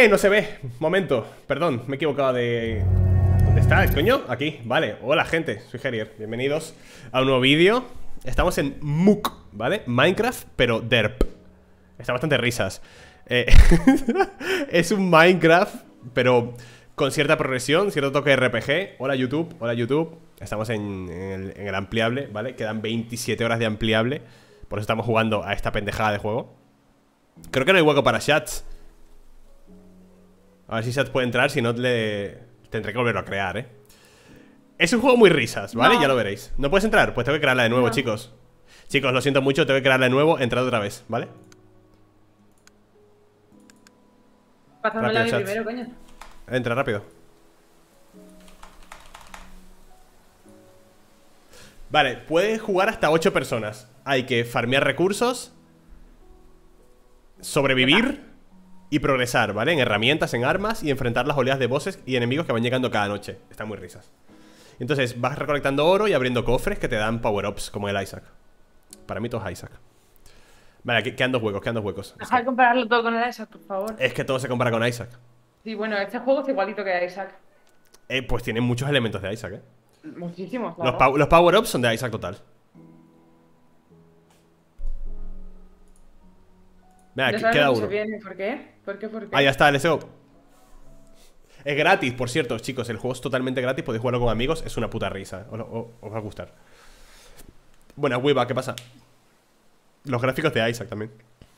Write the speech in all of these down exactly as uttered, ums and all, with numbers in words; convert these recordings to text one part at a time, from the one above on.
¡Eh! No se ve. Momento. Perdón, me he equivocado de... ¿Dónde está, coño? Aquí, vale. Hola, gente. Soy Gerier. Bienvenidos a un nuevo vídeo. Estamos en M U C, ¿vale? Minecraft, pero derp. Está bastante risas. Eh, es un Minecraft, pero con cierta progresión, cierto toque de R P G. Hola, YouTube. Hola, YouTube. Estamos en, en, el, en el ampliable, ¿vale? Quedan veintisiete horas de ampliable. Por eso estamos jugando a esta pendejada de juego. Creo que no hay hueco para chats. A ver si Chat puede entrar, si no le... tendré que volverlo a crear, ¿eh? Es un juego muy risas, ¿vale? No. Ya lo veréis. ¿No puedes entrar? Pues tengo que crearla de nuevo, No. chicos. Chicos, lo siento mucho, tengo que crearla de nuevo. Entrad otra vez, ¿vale? Pásamela a mí Rápido, primero, chats. coño. Entra, rápido. Vale, puedes jugar hasta ocho personas. Hay que farmear recursos, sobrevivir y progresar, ¿vale? En herramientas, en armas y enfrentar las oleadas de bosses y enemigos que van llegando cada noche. Están muy risas. Entonces vas recolectando oro y abriendo cofres que te dan power-ups, como el Isaac. Para mí todo es Isaac. Vale, aquí quedan dos huecos, quedan dos huecos. Deja de compararlo todo con el Isaac, por favor. Es que todo se compara con Isaac. Sí, bueno, este juego es igualito que Isaac. Eh, pues tiene muchos elementos de Isaac, ¿eh? Muchísimos, Los, claro. pow- los power-ups son de Isaac total. Mira, No aquí sabes queda lo que uno. se viene. ¿Por qué? ¿Por qué? ¿Por qué? Ah, ya está, let's go. Es gratis, por cierto, chicos. El juego es totalmente gratis, podéis jugarlo con amigos. Es una puta risa, os, os- os va a gustar. Buena hueva, ¿qué pasa? Los gráficos de Isaac también.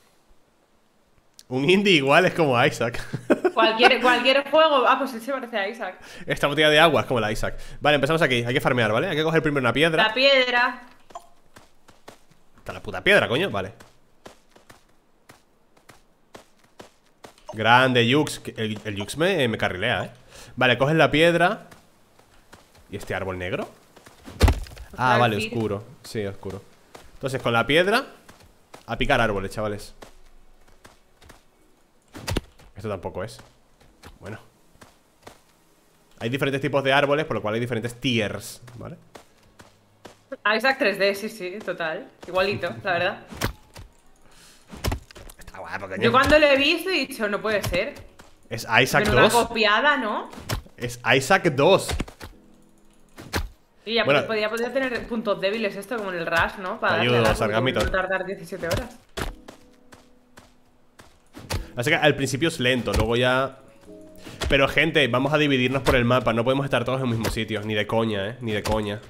Un indie igual es como Isaac. Cualquier, cualquier juego. Ah, pues él se parece a Isaac. Esta botella de agua es como la Isaac. Vale, empezamos aquí, hay que farmear, ¿vale? Hay que coger primero una piedra. La piedra. Está la puta piedra, coño, vale. Grande, Yux. El, el Yux me, me carrilea, ¿eh? Vale, coges la piedra. ¿Y este árbol negro? Ah, Claro, vale, sí. oscuro. Sí, oscuro. Entonces, con la piedra a picar árboles, chavales. Esto tampoco es. Bueno. Hay diferentes tipos de árboles, por lo cual hay diferentes tiers, ¿vale? Isaac tres D, sí, sí, total. Igualito, la verdad. Está guapo, coño. Yo cuando lo he visto he dicho, no puede ser. Es Isaac Pero una dos. copiada, ¿no? Es Isaac dos. Y ya Bueno. podía, podía tener puntos débiles esto, como en el Rush, ¿no? Para Te darle ayudo, al árbol, Sargamito. no tardar diecisiete horas. Así que al principio es lento, luego ya... Pero gente, vamos a dividirnos por el mapa. No podemos estar todos en el mismo sitio. Ni de coña, eh, ni de coña.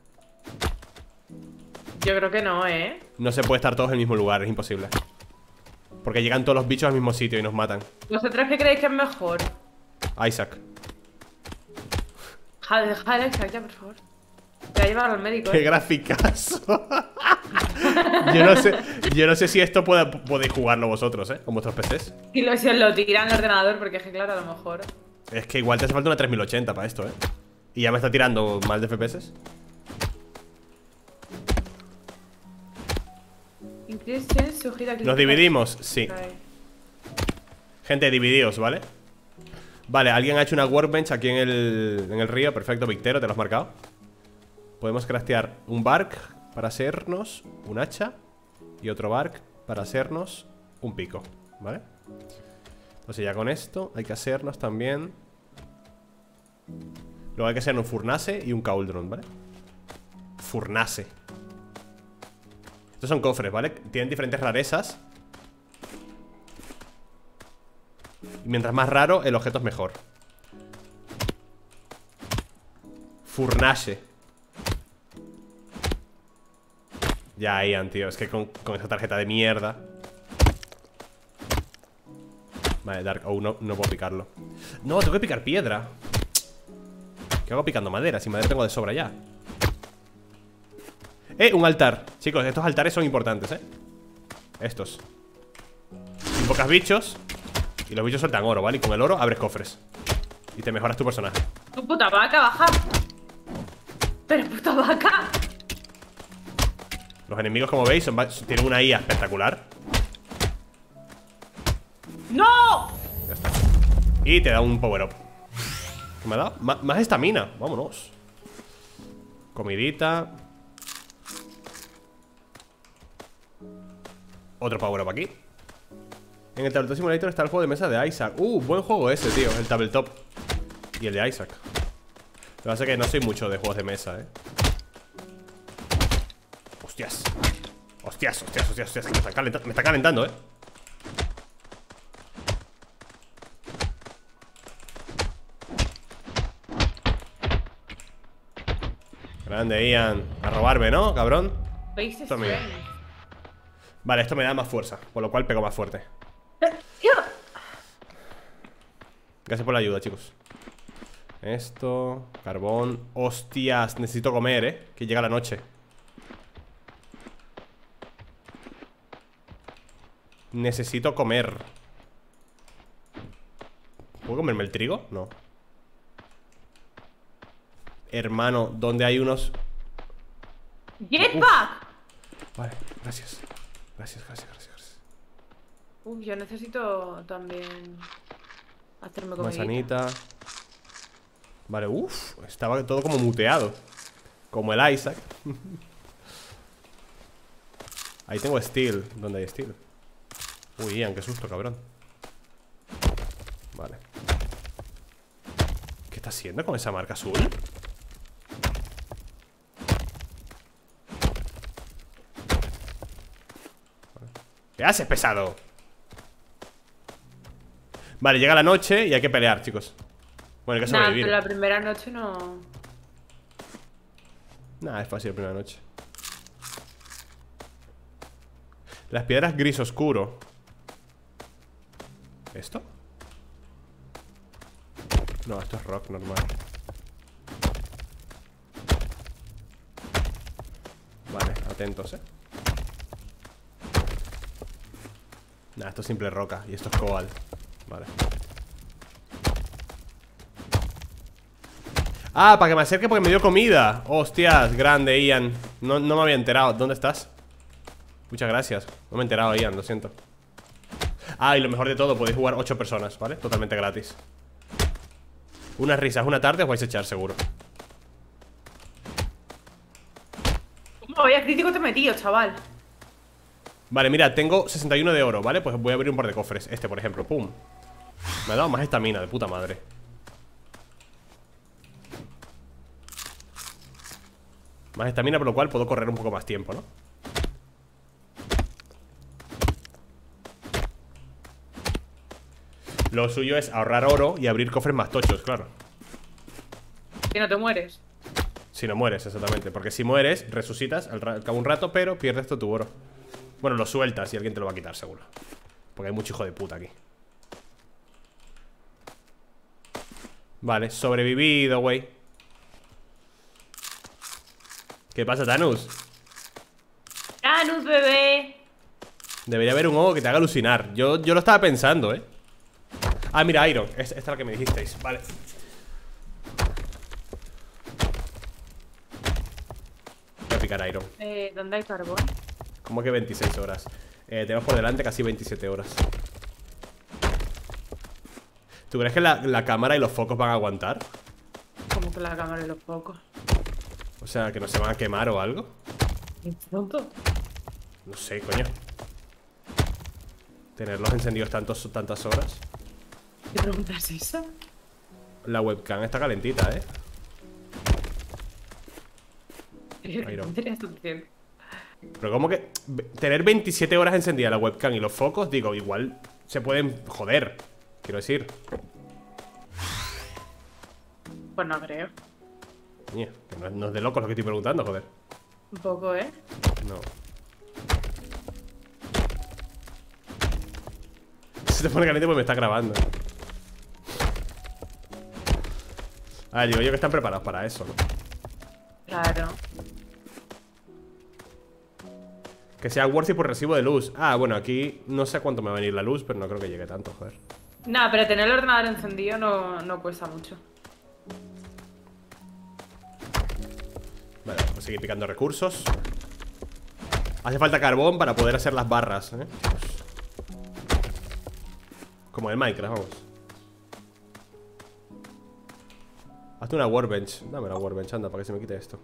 Yo creo que no, ¿eh? No se puede estar todos en el mismo lugar, es imposible. Porque llegan todos los bichos al mismo sitio y nos matan. ¿Vosotros qué creéis que es mejor? Isaac. Jale, jale, Isaac, ya, por favor. Te va a llevar al médico, ¡Qué ¿eh? graficazo! Yo no sé, yo no sé si esto pueda- podéis jugarlo vosotros, ¿eh? Con vuestros P Cs. Y lo, si os lo tiran al ordenador, porque es que, claro, a lo mejor. Es que igual te hace falta una tres mil ochenta para esto, ¿eh? Y ya me está tirando mal de F P S. Nos dividimos, sí. Gente, dividíos, ¿vale? Vale, alguien ha hecho una workbench aquí en el, en el río. Perfecto, Victero, te lo has marcado. Podemos craftear un bark para hacernos un hacha. Y otro bark para hacernos un pico, ¿vale? Entonces ya con esto hay que hacernos también. Luego hay que hacer un furnace y un cauldron, ¿vale? Furnace. Estos son cofres, ¿vale? Tienen diferentes rarezas. Y mientras más raro, el objeto es mejor. Furnace. Ya, Ian, tío. Es que con, con esa tarjeta de mierda. Vale, Dark. Oh, no, no puedo picarlo. No, tengo que picar piedra. ¿Qué hago picando madera? Si madera tengo de sobra ya. Eh, un altar. Chicos, estos altares son importantes, eh. Estos. Invocas bichos y los bichos sueltan oro, ¿vale? Y con el oro abres cofres y te mejoras tu personaje. Tu puta vaca, baja. Pero puta vaca. Los enemigos, como veis, son, tienen una I A espectacular. ¡No! Ya está. Y te da un power up. ¿Qué me ha dado? M- más estamina, vámonos. Comidita. Otro power up aquí. En el Tabletop Simulator está el juego de mesa de Isaac. Uh, buen juego ese, tío, el Tabletop. Y el de Isaac. Lo que pasa es que no soy mucho de juegos de mesa, eh. Hostias. Hostias, hostias, hostias, hostias. Me está calentando, me está calentando, eh. Grande, Ian. A robarme, ¿no, cabrón? Base Esto es mío. strength. Vale, esto me da más fuerza, por lo cual pego más fuerte. Gracias por la ayuda, chicos. Esto, carbón. Hostias, necesito comer, eh. Que llega la noche. Necesito comer. ¿Puedo comerme el trigo? No. Hermano, ¿dónde hay unos? ¡Jetpack! Vale, gracias. Gracias, gracias, gracias, gracias. Uf, yo necesito también hacerme comida. Manzanita. Vale, uff. Estaba todo como muteado. Como el Isaac. Ahí tengo steel. ¿Dónde hay steel? Uy, Ian, qué susto, cabrón. Vale. ¿Qué está haciendo con esa marca azul? ¿Qué haces, pesado? Vale, llega la noche y hay que pelear, chicos. Bueno, hay que Nah, sobrevivir. pero la primera noche no. Nah, es fácil la primera noche. Las piedras gris oscuro. ¿Esto? No, esto es rock normal. Vale, atentos, eh. Nah, esto es simple roca. Y esto es cobalt. Vale. Ah, para que me acerque porque me dio comida. Hostias, grande, Ian. No, no me había enterado. ¿Dónde estás? Muchas gracias. No me he enterado, Ian, lo siento. Ah, y lo mejor de todo, podéis jugar ocho personas, ¿vale? Totalmente gratis. Unas risas, una tarde os vais a echar, seguro. ¿Cómo vaya crítico te he metido, chaval? Vale, mira, tengo sesenta y uno de oro, ¿vale? Pues voy a abrir un par de cofres. Este, por ejemplo, pum. Me ha dado más estamina, de puta madre. Más estamina, por lo cual puedo correr un poco más tiempo, ¿no? Lo suyo es ahorrar oro y abrir cofres más tochos, claro. Que no te mueres. Si no mueres, exactamente. Porque si mueres, resucitas al, al cabo de un rato, pero pierdes todo tu oro. Bueno, lo sueltas y alguien te lo va a quitar, seguro. Porque hay mucho hijo de puta aquí. Vale, sobrevivido, güey. ¿Qué pasa, Thanos? ¡Thanos, bebé! Debería haber un huevo que te haga alucinar. Yo, yo lo estaba pensando, ¿eh? Ah, mira, Iron. Es, esta es la que me dijisteis. Vale. Voy a picar Iron. Eh, ¿dónde hay carbón? ¿Cómo que veintiséis horas? Eh, tenemos por delante casi veintisiete horas. ¿Tú crees que la, la cámara y los focos van a aguantar? Como que la cámara y los focos. O sea, que no se van a quemar o algo. ¿Qué pronto? No sé, coño. Tenerlos encendidos tantos, tantas horas. ¿Qué pregunta es esa? La webcam está calentita, ¿eh? Iron. ¿Qué estás diciendo? Pero como que tener veintisiete horas encendida la webcam y los focos, digo, igual se pueden joder. Quiero decir. Pues no creo. Mía, que no, es- no es de locos lo que estoy preguntando, joder. Un poco, ¿eh? No. Se te pone caliente porque me está grabando. Ah, digo yo que están preparados para eso, ¿no? Claro. Que sea worthy por recibo de luz. Ah, bueno, aquí no sé cuánto me va a venir la luz, pero no creo que llegue tanto, joder. Nada, pero tener el ordenador encendido no, no cuesta mucho. Vale, vamos a seguir picando recursos. Hace falta carbón para poder hacer las barras, ¿eh? Como en Minecraft, vamos. Hazte una workbench. Dame la workbench, anda, para que se me quite esto.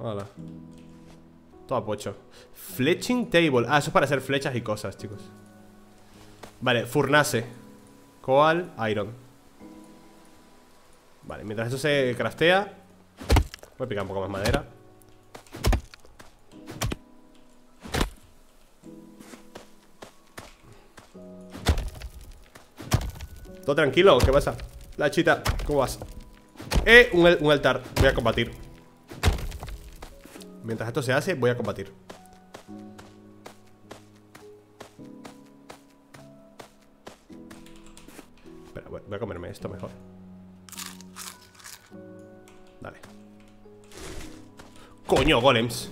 Hola. Todo pocho. Fletching table. Ah, eso es para hacer flechas y cosas, chicos. Vale, furnace. Coal, iron. Vale, mientras eso se craftea, voy a picar un poco más madera. Todo tranquilo, ¿qué pasa? La chita, ¿cómo vas? Eh, un, un altar, voy a combatir. Mientras esto se hace, voy a combatir. Espera, voy a comerme esto mejor. Dale. Coño, golems.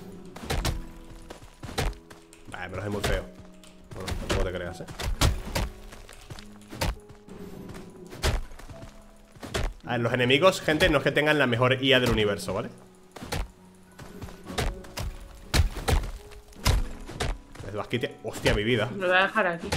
Vale, me los es muy feo. Bueno, tampoco te creas, eh. A ver, los enemigos, gente, no es que tengan la mejor I A del universo, ¿vale? Es basquite. Hostia, mi vida. Lo voy a dejar aquí.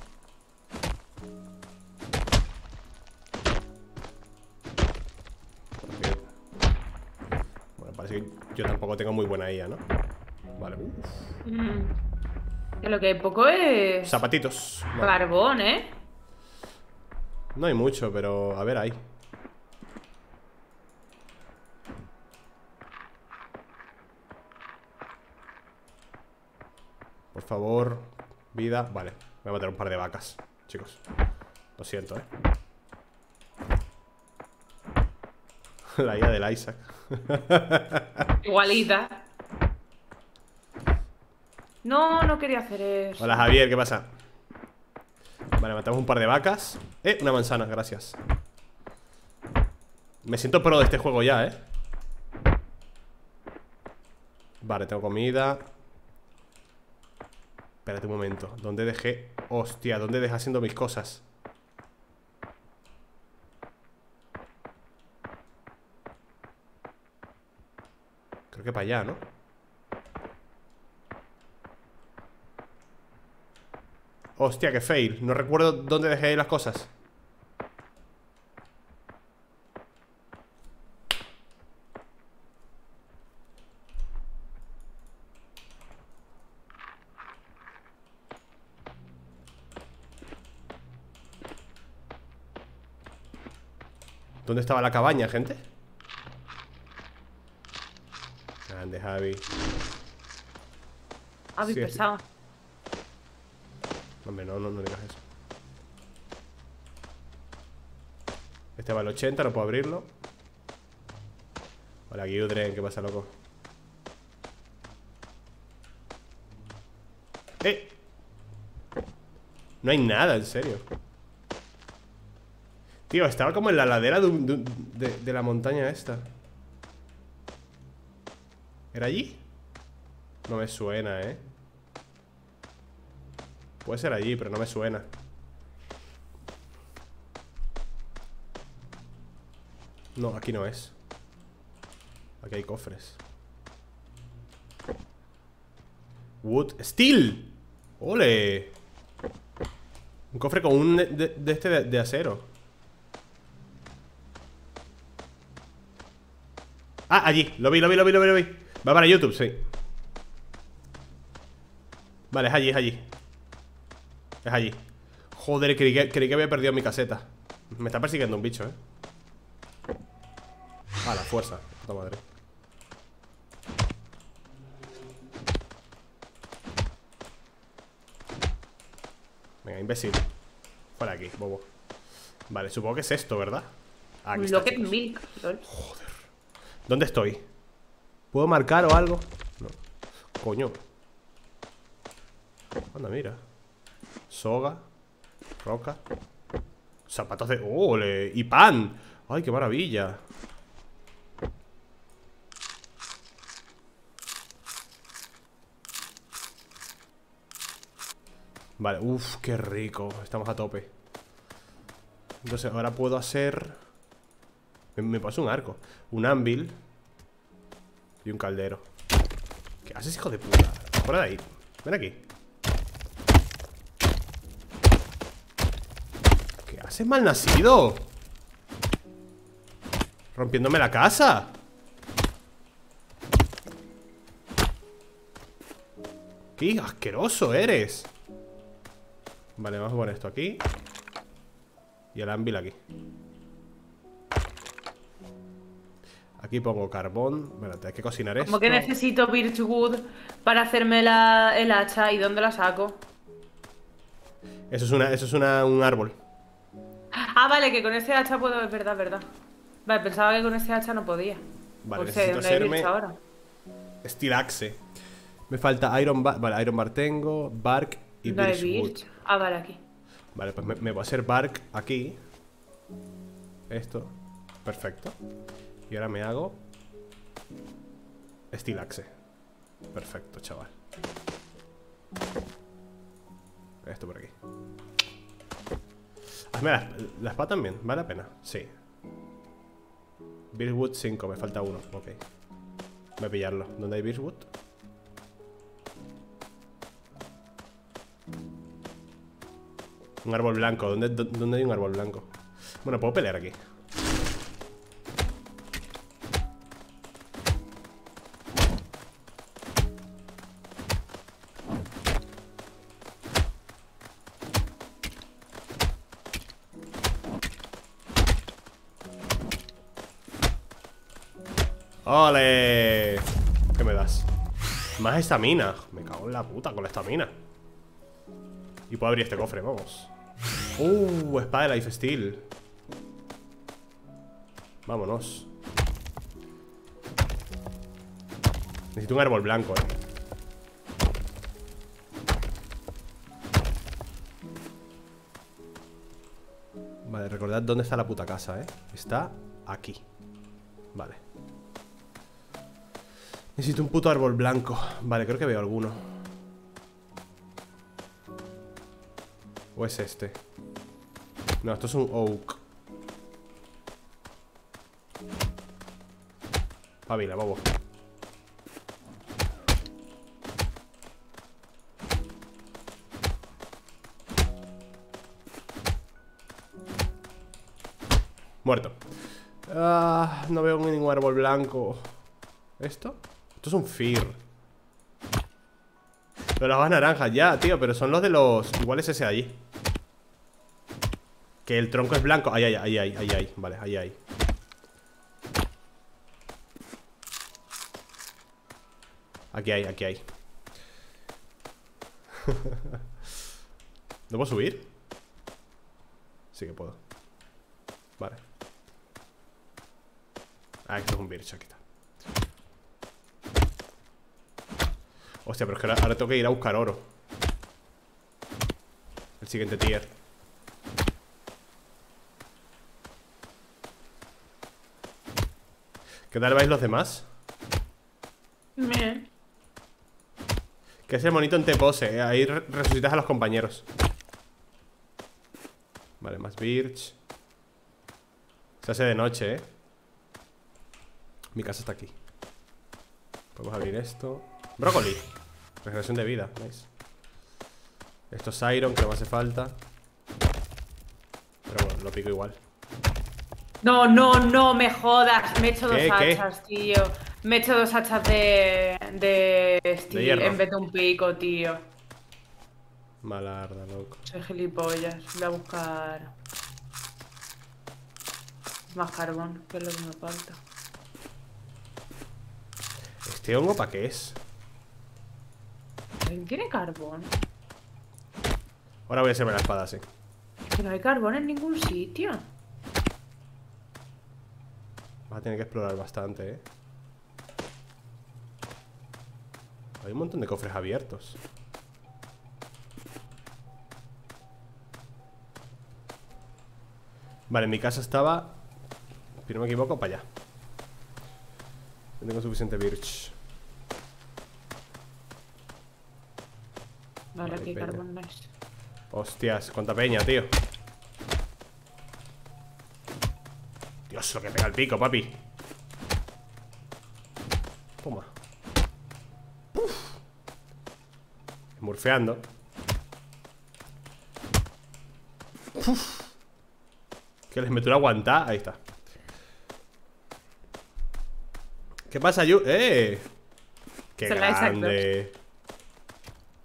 Bueno, parece que yo tampoco tengo muy buena I A, ¿no? Vale, uff. Mm. Que lo que hay poco es... Zapatitos. Vale. Carbón, ¿eh? No hay mucho, pero a ver, hay. Por favor, vida. Vale, voy a matar un par de vacas, chicos. Lo siento, eh. La I A del Isaac. Igualita. No, no quería hacer eso. Hola, Javier, ¿qué pasa? Vale, matamos un par de vacas. Eh, una manzana, gracias. Me siento pro de este juego ya, eh. Vale, tengo comida. Espérate un momento. ¿Dónde dejé? Hostia, ¿dónde dejé haciendo mis cosas? Creo que para allá, ¿no? Hostia, que fail. No recuerdo dónde dejé las cosas. ¿Dónde estaba la cabaña, gente? Grande, Javi. Javi, Sí, pesado. Hombre, no, no, no digas eso. Este va al ochenta, no puedo abrirlo. Hola, Gyudren, ¿qué pasa, loco? ¡Eh! No hay nada, en serio. Tío, estaba como en la ladera de, un- de, un- de- de la montaña esta. ¿Era allí? No me suena, ¿eh? Puede ser allí, pero no me suena. No, aquí no es. Aquí hay cofres. Wood Steel. ¡Ole! Un cofre con un de, de- de este de, de acero. Ah, allí, lo vi, lo vi, lo vi, lo vi, lo vi. Va para YouTube, sí. Vale, es allí, es allí. Es allí. Joder, creí que, creí que había perdido mi caseta. Me está persiguiendo un bicho, eh. Ah, la fuerza, puta madre. Venga, imbécil. Fuera aquí, bobo. Vale, supongo que es esto, ¿verdad? Ah, aquí está, Lo que chicos. milk. lol. ¿Dónde estoy? ¿Puedo marcar o algo? No. Coño. Anda, mira. Soga. Roca. Zapatos de... ¡Ole! ¡Y pan! ¡Ay, qué maravilla! Vale, uff, qué rico. Estamos a tope. Entonces ahora puedo hacer... Me, me paso un arco. Un anvil. Y un caldero. ¿Qué haces, hijo de puta? Fuera de ahí. Ven aquí. ¿Qué haces, malnacido? Rompiéndome la casa. aquí? ¡Asqueroso eres! Vale, vamos a poner esto aquí. Y el anvil aquí. Aquí pongo carbón. Bueno, hay que cocinar esto. Como que necesito birchwood para hacerme la, el hacha. ¿Y dónde la saco? Eso es, una, eso es una, un árbol. Ah, vale, que con ese hacha puedo... Es verdad, verdad. Vale, pensaba que con ese hacha no podía. Vale, Pues necesito ¿dónde hay hacerme birch ahora? Steel Axe. Me falta Iron Bar. Vale, Iron Bar tengo. Bark y ¿No hay Birchwood. birch? Ah, vale, aquí. Vale, pues me, me voy a hacer Bark aquí. Esto. Perfecto. Y ahora me hago Steel Axe. Perfecto, chaval. Esto por aquí. Hazme la, la espada también, ¿vale la pena? Sí. Birchwood cinco, me falta uno. Ok. Voy a pillarlo. ¿Dónde hay Birchwood? Un árbol blanco. ¿Dónde, ¿Dónde hay un árbol blanco? Bueno, puedo pelear aquí. ¡Ole! ¿Qué me das? Más estamina. Me cago en la puta con la estamina. Y puedo abrir este cofre, vamos. Uh, espada de lifesteal. Vámonos. Necesito un árbol blanco, eh. Vale, recordad dónde está la puta casa, eh. Está aquí. Vale. Necesito un puto árbol blanco. Vale, creo que veo alguno. ¿O es este? No, esto es un oak. Pavila, bobo. Muerto. Ah, no veo ningún árbol blanco. ¿Esto? Esto es un fir. Pero las hojas naranjas, ya, tío. Pero son los de los... Igual es ese de allí. Que el tronco es blanco. Ahí, ahí, ahí, ahí, ahí, ahí. Vale, ahí, ahí. Aquí hay, aquí hay. ¿No puedo subir? Sí que puedo. Vale. Ah, esto es un birch, aquí está. Hostia, pero es que ahora, ahora tengo que ir a buscar oro. El siguiente tier. ¿Qué tal vais los demás? Bien. Que es el monito en T-pose, eh? Ahí re resucitas a los compañeros. Vale, más birch. Se hace de noche, eh. Mi casa está aquí. Podemos abrir esto. Brócoli. Regeneración de vida, ¿veis? Esto es iron, que no me hace falta. Pero bueno, lo pico igual. No, no, no me jodas. Me he hecho dos ¿Qué, qué? hachas, tío. Me he hecho dos hachas de. de steel De hierro. en vez de un pico, tío. Malarda, loco. Soy gilipollas. Voy a buscar. Más carbón, que es lo que me falta. ¿Este hongo para qué es? ¿Alguien tiene carbón? Ahora voy a hacerme la espada, sí. Que no hay carbón en ningún sitio. Vas a tener que explorar bastante, eh. Hay un montón de cofres abiertos. Vale, mi casa estaba, si no me equivoco, para allá. No tengo suficiente birch. Vale, Vale, aquí peña. carbón no es. Hostias, cuánta peña, tío. Dios, lo que pega el pico, papi. Toma. Uf. Smurfeando. Uf. Que les meto una aguantada. Ahí está. ¿Qué pasa, Yu? ¡Eh! ¡Qué Se la he grande!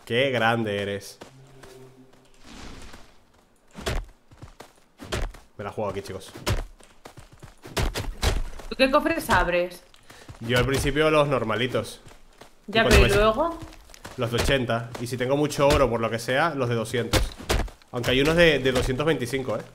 Qué grande eres. Me la juego aquí, chicos. ¿Tú qué cofres abres? Yo al principio los normalitos. Ya, Y pero cuando ¿y me- luego? Los de ochenta. Y si tengo mucho oro, por lo que sea, los de doscientos. Aunque hay unos de, de doscientos veinticinco, ¿eh?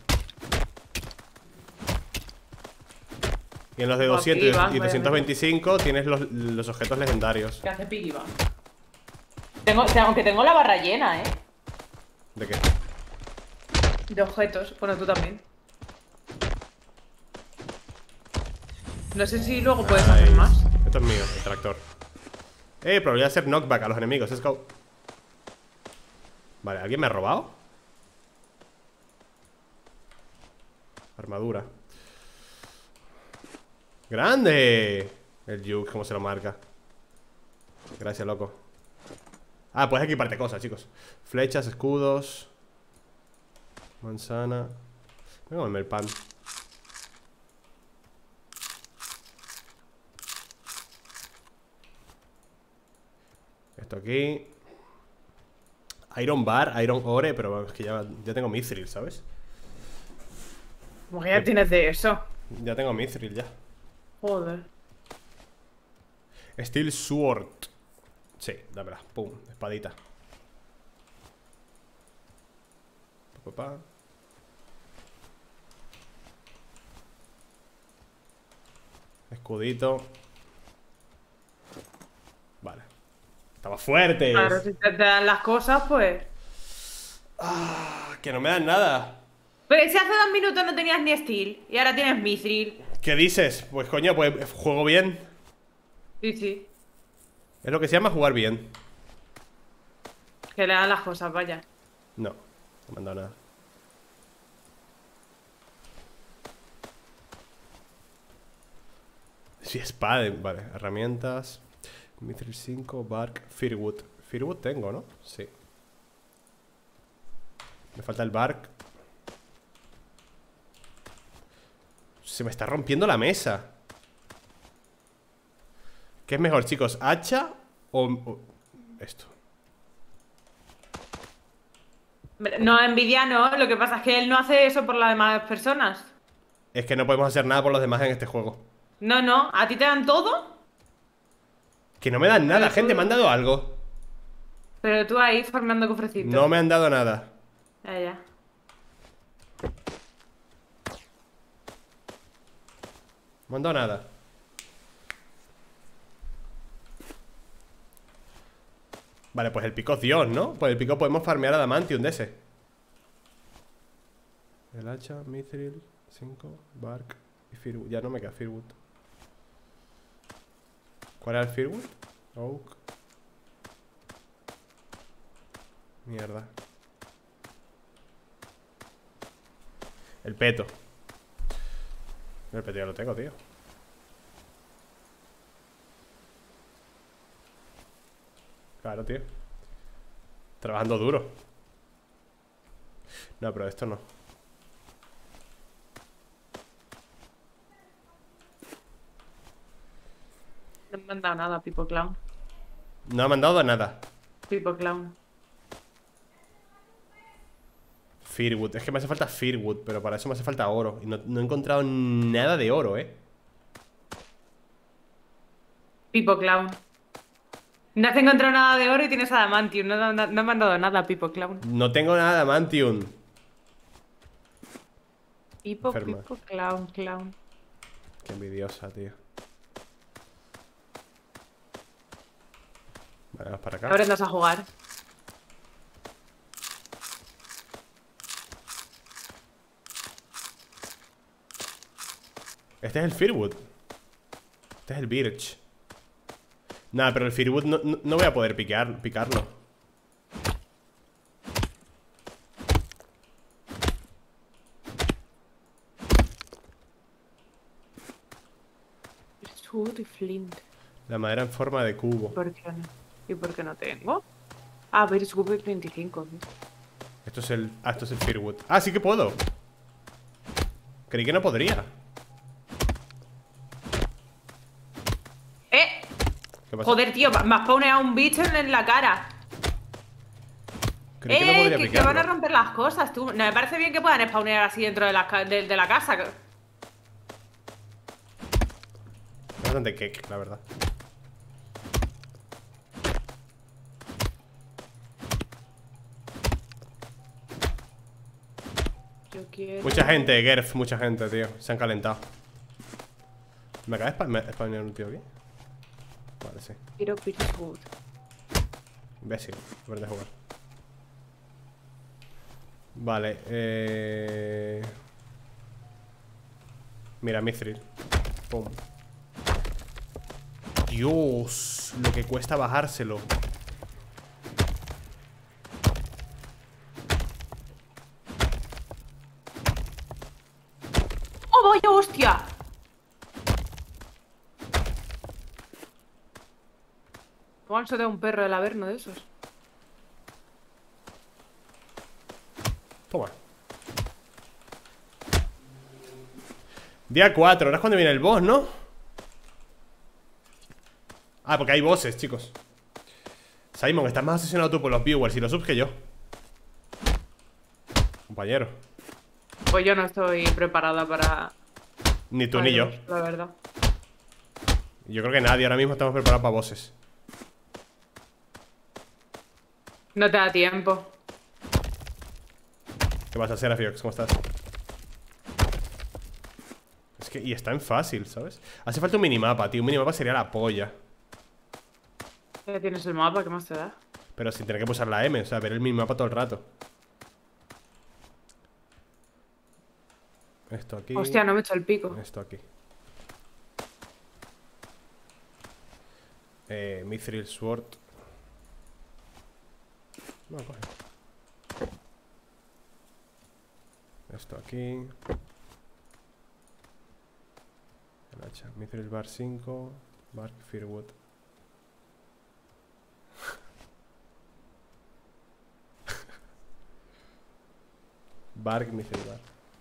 Y en los de Buah, doscientos piba, y vaya doscientos veinticinco tienes los, los objetos legendarios. ¿Qué hace Piggy Bank? Tengo, te- aunque tengo la barra llena, ¿eh? ¿De qué? De objetos. Bueno, tú también. No sé si luego puedes hacer Nice. más. Esto es mío, el tractor. Eh, probabilidad de hacer knockback a los enemigos. Let's go. Vale, ¿alguien me ha robado? Armadura. ¡Grande! El Juke, ¿cómo se lo marca? Gracias, loco. Ah, puedes equiparte cosas, chicos. Flechas, escudos. Manzana. Voy a comerme el pan. Esto aquí. Iron Bar, Iron Ore, pero es que ya, ya tengo Mithril, ¿sabes? Como que ya tienes de eso. Ya tengo Mithril, ya. Joder. Steel Sword. Sí, dámela. Pum, espadita. Pa, pa, pa. Escudito. Vale. Estaba fuerte. Claro, si te, te dan las cosas, pues. Ah, que no me dan nada. Pero si hace dos minutos no tenías ni Steel y ahora tienes Mithril. ¿Qué dices? Pues coño, pues juego bien. Sí, sí. Es lo que se llama jugar bien. Que le dan las cosas, vaya. No, no me han dado nada. Sí, espada, vale, herramientas. Mithril cinco, Bark, Firwood. Firwood tengo, ¿no? Sí. Me falta el Bark. Se me está rompiendo la mesa. ¿Qué es mejor, chicos? ¿Hacha o, o esto? No, Envidia no. Lo que pasa es que él no hace eso por las demás personas. Es que no podemos hacer nada por los demás en este juego. No, no. ¿A ti te dan todo? Que no me dan nada, Pero tú- gente, me han dado algo. Pero tú ahí formando cofrecitos. No me han dado nada. Ya, ya. No me han dado nada. Vale, pues el pico es Dios, ¿no? Pues el pico podemos farmear Adamantium de ese. El hacha, Mithril, cinco, Bark y Firwood. Ya no me queda Firwood. ¿Cuál era el Firwood? Oak. Mierda. El peto. El peto ya lo tengo, tío. Claro, tío. Trabajando duro. No, pero esto no. No me han dado nada, Pipo Clown. No me han dado nada. Pipo Clown. Firwood. Es que me hace falta Firwood, pero para eso me hace falta oro. Y no, no he encontrado nada de oro, ¿eh? Pipo Clown. No has encontrado nada de oro y tienes Adamantium. No, no, no me han dado nada, Pipo Clown. No tengo nada de Adamantium. Pipo, Enferma. Pipo Clown, Clown. Qué envidiosa, tío. Vale, vamos para acá. Aprendas a jugar. Este es el Firwood. Este es el Birch. Nada, pero el Firwood no, no, no voy a poder picar, picarlo. Sword y Flint. La madera en forma de cubo. ¿Por qué no? ¿Y por qué no tengo? Ah, pero es veinticinco. Esto es el... Ah, esto es el Firwood. Ah, sí que puedo. Creí que no podría. ¡Eh! ¿Qué pasa? Joder, tío, me has pauneado un bicho en la cara. Creí que no ¡Eh! podría Que, que van a picarlo. romper las cosas, tú. No me parece bien que puedan spawnear así dentro de la, ca- de, de la casa. Es bastante cake, la verdad. Yo quiero... Mucha gente, Gerf, mucha gente, tío. Se han calentado. ¿Me acaba de spam- spawnear un tío aquí? Vale, sí. Quiero Pitchwood. Imbécil, verde a jugar. Vale, eh... Mira, Mithril. Pum. Dios, lo que cuesta bajárselo. ¡Oh, vaya hostia! Juan se da un perro del averno de esos. Toma. Día cuatro, ahora es cuando viene el boss, ¿no? Ah, porque hay bosses, chicos. Simon, estás más obsesionado tú por los viewers y los subs que yo. Compañero. Pues yo no estoy preparada para... Ni tú para ni yo. ellos, la verdad. Yo creo que nadie ahora mismo estamos preparados para bosses. No te da tiempo. ¿Qué vas a hacer, Afiox? ¿Cómo estás? Es que, y está en fácil, ¿sabes? Hace falta un minimapa, tío. Un minimapa sería la polla. Ya tienes el mapa, ¿qué más te da? Pero sin tener que pulsar la M, o sea, ver el minimapa todo el rato. Esto aquí. Hostia, no me he hecho el pico. Esto aquí. Eh, Mithril Sword. No, coge. Esto aquí. El hacha. Mithril Bar cinco. Bark Firwood. Bark Mithril Bar.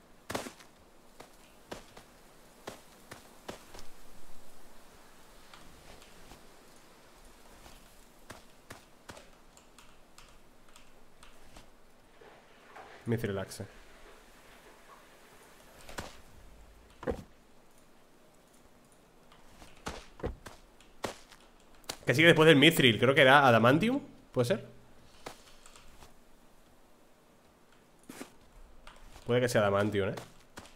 Mithril Axe. ¿Qué sigue después del Mithril? Creo que era Adamantium. ¿Puede ser? Puede que sea Adamantium, ¿eh?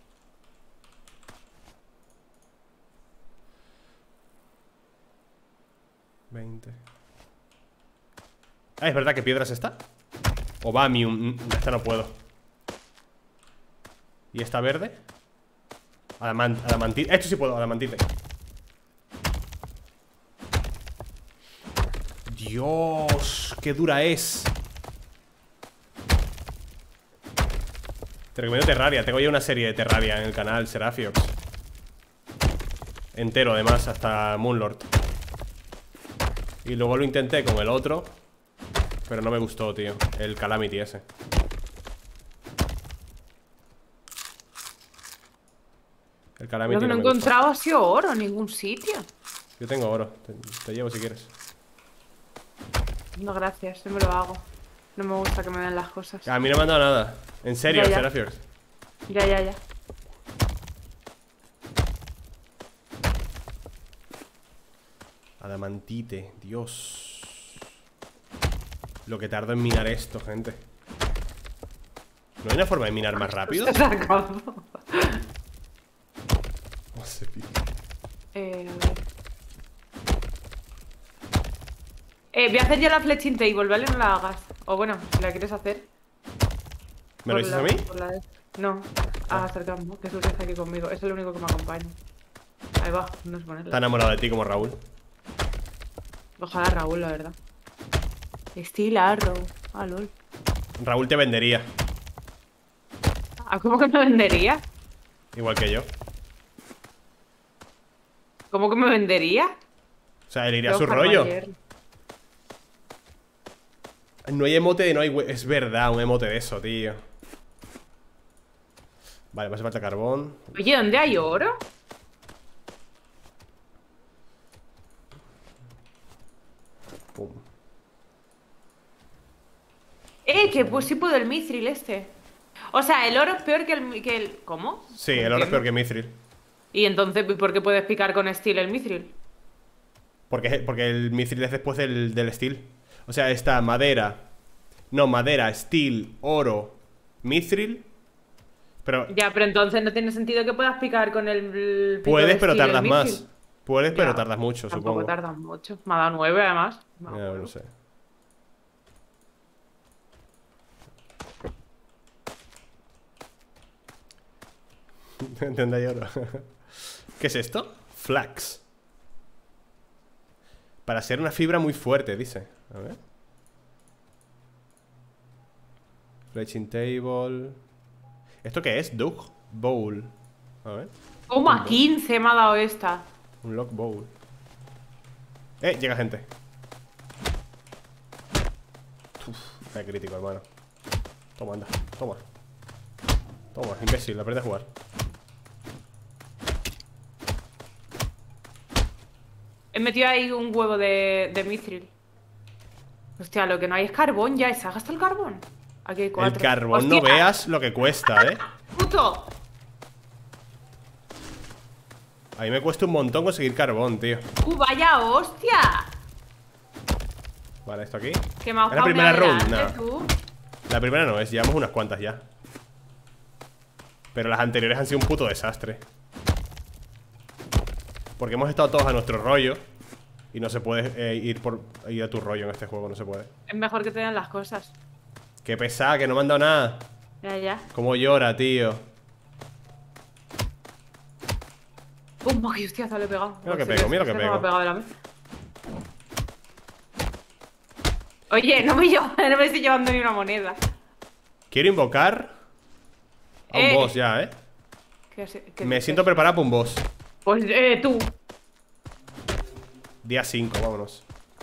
veinte. Ah, es verdad que piedras está. Obamium. Esta no puedo. ¿Y esta verde? Adamant Adamantite. Esto sí puedo, Adamantite. Dios, qué dura es. Te recomiendo Terraria. Tengo ya una serie de Terraria en el canal Serafiox. Entero, además, hasta Moonlord. Y luego lo intenté con el otro, pero no me gustó, tío. El Calamity ese. El Calamity Lo que no he no me gustó. encontrado ha sido oro en ningún sitio. Yo tengo oro. Te, te llevo si quieres. No, gracias, yo me lo hago. No me gusta que me den las cosas. A mí no me han dado nada. En serio, Ya, ya. Serafiox. Ya, ya, ya. Adamantite, Dios. Lo que tardo en minar esto, gente. ¿No hay una forma de minar más rápido? Se ha acabado. No sé, tío. Eh, a ver. Eh, voy a hacer yo la fleching table, ¿vale? No la hagas. O bueno, si la quieres hacer. ¿Me lo por dices la- a mí? por la de- No, a acercamos, que Sur está aquí conmigo. Es el único que me acompaña. Ahí va, no es Está ponerla. enamorado de ti como Raúl. Ojalá Raúl, la verdad. Steel Arrow. Ah, lol. Raúl te vendería. Ah, ¿cómo que me vendería? Igual que yo. ¿Cómo que me vendería? O sea, él iría a Tengo su que rollo. ayer. No hay emote de no hay hue- Es verdad, un emote de eso, tío. Vale, me hace falta carbón. Oye, ¿dónde hay oro? Pum. Eh, que pues sí puedo el mithril este. O sea, el oro es peor que el... Que el... ¿Cómo? Sí, No el oro es entiendo. peor que mithril. Y entonces, ¿por qué puedes picar con steel el mithril? Porque, porque el mithril es después del, del steel. O sea, está madera. No, madera, steel, oro, mithril. Pero Ya, pero entonces no tiene sentido que puedas picar con el... el pico puedes, de pero steel el tardas más. mithril. Puedes, pero Ya, tardas mucho, Tampoco supongo. tardas mucho. Me ha dado nueve además. Ya, No, no sé. ¿Entendéis oro? ¿Qué es esto? Flax. Para ser una fibra muy fuerte, dice. A ver. Fletching table. ¿Esto qué es? Dug bowl. A ver. Toma, quince me ha dado esta. Un lock bowl. Eh, llega gente. Uf, qué crítico, hermano. Toma, anda, toma. Toma, imbécil, aprende a jugar. He metido ahí un huevo de, de mithril. Hostia, lo que no hay es carbón ya. ¿Se ha gastado el carbón? Aquí hay cuatro. El carbón, ¡Hostia! no veas lo que cuesta, eh. ¡Puto! A mí me cuesta un montón conseguir carbón, tío. ¡Uh, vaya hostia! Vale, esto aquí. Que me ha ¿Es la primera run? No. tú. La primera no es, llevamos unas cuantas ya. Pero las anteriores han sido un puto desastre. Porque hemos estado todos a nuestro rollo. Y no se puede eh, ir por ir a tu rollo en este juego, no se puede. Es mejor que te den las cosas. Qué pesada, que no me han dado nada. Ya, ya. Cómo llora, tío. ¡Pum! ¡Qué hostiazo le he pegado! Mira lo que Se pego, ve- mira lo que se me pego. ha pegado de la mesa. Oye, no me, llevo- no me estoy llevando ni una moneda. Quiero invocar a un Eh. boss ya, eh. ¿Qué es- qué Me dices? siento preparado para un boss. Pues, eh, tú. Día cinco, vámonos.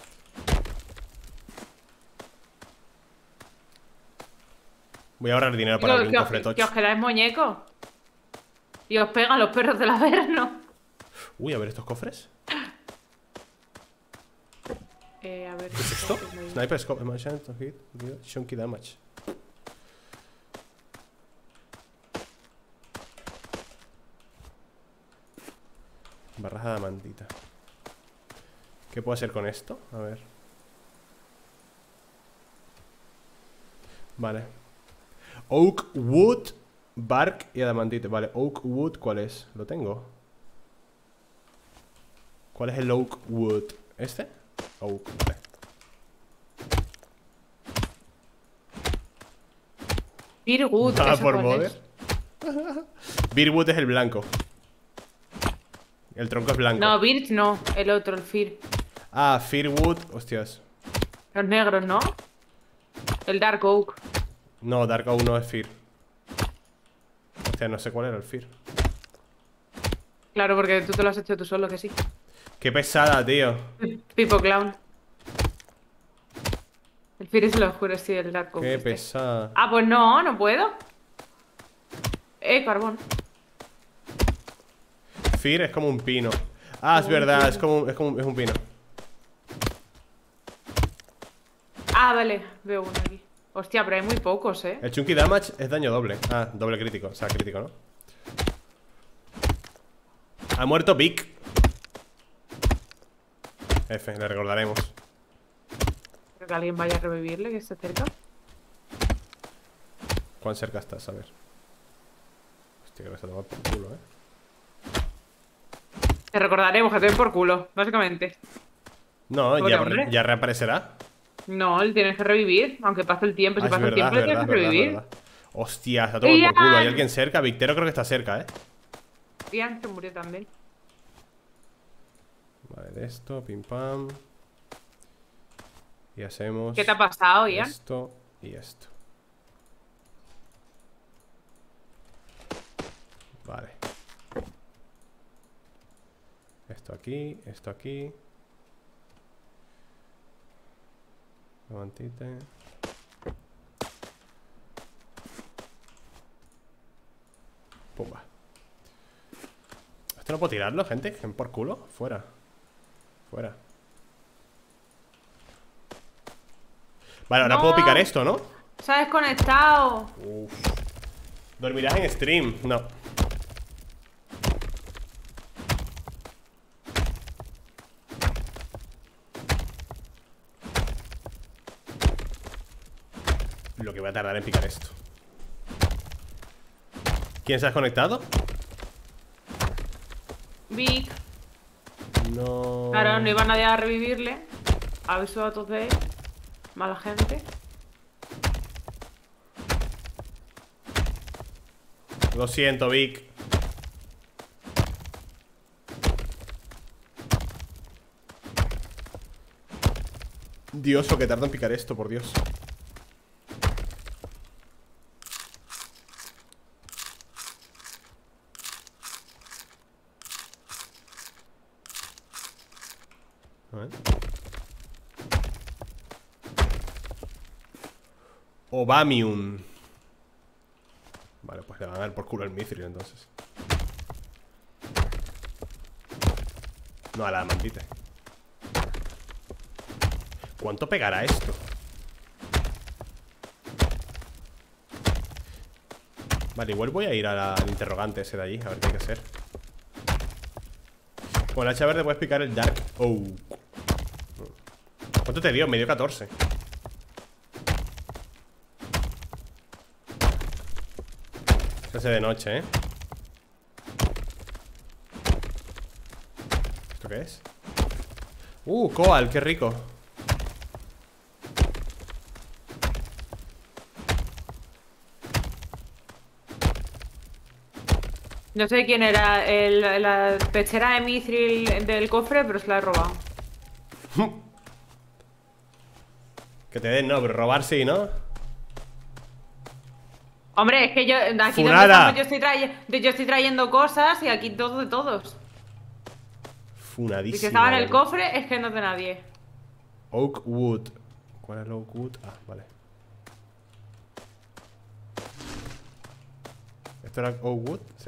Voy a ahorrar dinero para Digo, abrir que, un os, cofre que os tocho. quedáis muñecos. Y os pegan los perros del Averno. Uy, a ver estos cofres. Eh, a ver. ¿Qué es esto? Sniper scope, Emergent hit, deal chunky damage. Barraja de amandita. ¿Qué puedo hacer con esto? A ver. Vale. Oak wood, bark y adamantite. Vale, oak wood, ¿cuál es? Lo tengo. ¿Cuál es el oak wood? ¿Este? Oak, vale. Birwood. Ah, ¿ese por cuál moder. es? Birwood es el blanco. El tronco es blanco. No, Birch no. El otro, el Fir. Ah, Firwood, hostias. Los negros, ¿no? El Dark Oak. No, Dark Oak no es Fir. Hostia, no sé cuál era el Fir. Claro, porque tú te lo has hecho tú solo, que sí. Qué pesada, tío. Pipo Clown. El Fir es el oscuro, sí, el Dark Oak. Qué este. pesada. Ah, pues no, no puedo. Eh, carbón. Fir es como un pino. Ah, es Como un verdad, pino. es como, un- es como un- es un pino. Ah, vale, veo uno aquí. Hostia, pero hay muy pocos, ¿eh? El chunky damage es daño doble. Ah, doble crítico, o sea, crítico, ¿no? Ha muerto Vic. F, le recordaremos. Creo que alguien vaya a revivirle, que esté cerca. ¿Cuán cerca estás? A ver. Hostia, creo que se toma por culo, eh. Te recordaremos que te ven por culo, básicamente. No, Pobre ya, hombre. ya reaparecerá. No, le tienes que revivir, aunque pase el tiempo. Si Ah, es pasa el verdad, tiempo, es le tienes verdad, que es verdad, es revivir. verdad. Hostia, está todo por culo. ¿Hay Ian. alguien cerca? Victero creo que está cerca, eh. Ian se murió también. Vale, de esto, pim pam. Y hacemos ¿Qué te ha pasado, Ian? esto y esto. Vale. Esto aquí, esto aquí. Levantite. Pumba. ¿Esto no puedo tirarlo, gente? ¿Que por culo? Fuera. Fuera. Vale, ahora No. puedo picar esto, ¿no? Se ha desconectado. Uf. ¿Dormirás en stream? No. Lo que voy a tardar en picar esto. ¿Quién se ha desconectado? Vic. No. Claro, no iba nadie a revivirle. Aviso a todos de él. Mala gente. Lo siento, Vic. Dios, lo que tarda en picar esto, por Dios. A ver. Obamium. Vale, pues le van a dar por culo el Mithril entonces. No, a la mantita. ¿Cuánto pegará esto? Vale, igual voy a ir a la- al interrogante ese de allí. A ver qué hay que hacer. Con la hacha verde puedes picar el Dark Oak. ¿Cuánto te dio? Me dio catorce. Se hace de noche, ¿eh? ¿Esto qué es? Uh, Coal, qué rico. No sé quién era el- la pechera de Mithril del cofre, pero se la he robado. Que te den, no, pero robar sí, ¿no? Hombre, es que yo aquí donde Funada. estamos, yo estoy, traye- yo estoy trayendo cosas y aquí todo de todos. Funadísimo. Y si estaba en el vale. cofre, es que no es de nadie. Oak Wood. ¿Cuál es el Oak Wood? Ah, vale. ¿Esto era Oak Wood? Sí.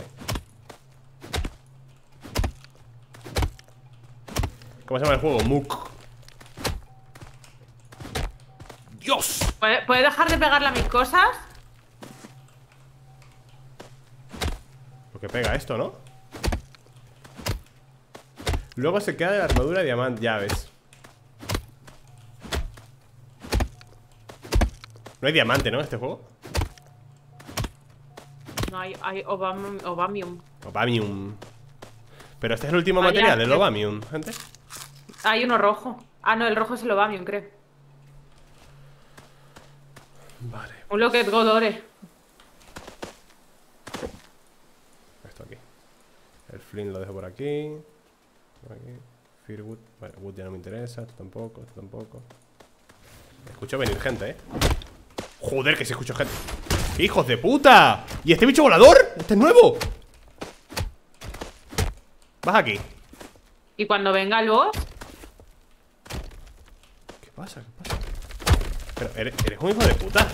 ¿Cómo se llama el juego? Mook. ¡Dios! ¿Puedes puedes dejar de pegarle a mis cosas? Lo que pega esto, ¿no? Luego se queda de la armadura de diamante. Ya ves. No hay diamante, ¿no? Este juego. No, hay, hay Obam- Obamium. Obamium. Pero este es el último Vaya, material, el que- Obamium, gente. Hay uno rojo. Ah, no, el rojo es el Obamium, creo. Vale. Un Locket Godore. Esto aquí. El Flint lo dejo por aquí. Por aquí. Firwood. Vale, Wood ya no me interesa. Esto tampoco, esto tampoco. Escucho venir gente, eh. Joder, que se escucha gente. ¡Hijos de puta! ¿Y este bicho volador? ¿Este es nuevo? Vas aquí. Y cuando venga el boss, ¿Qué pasa? ¿Qué pasa? Pero eres, eres un hijo de puta.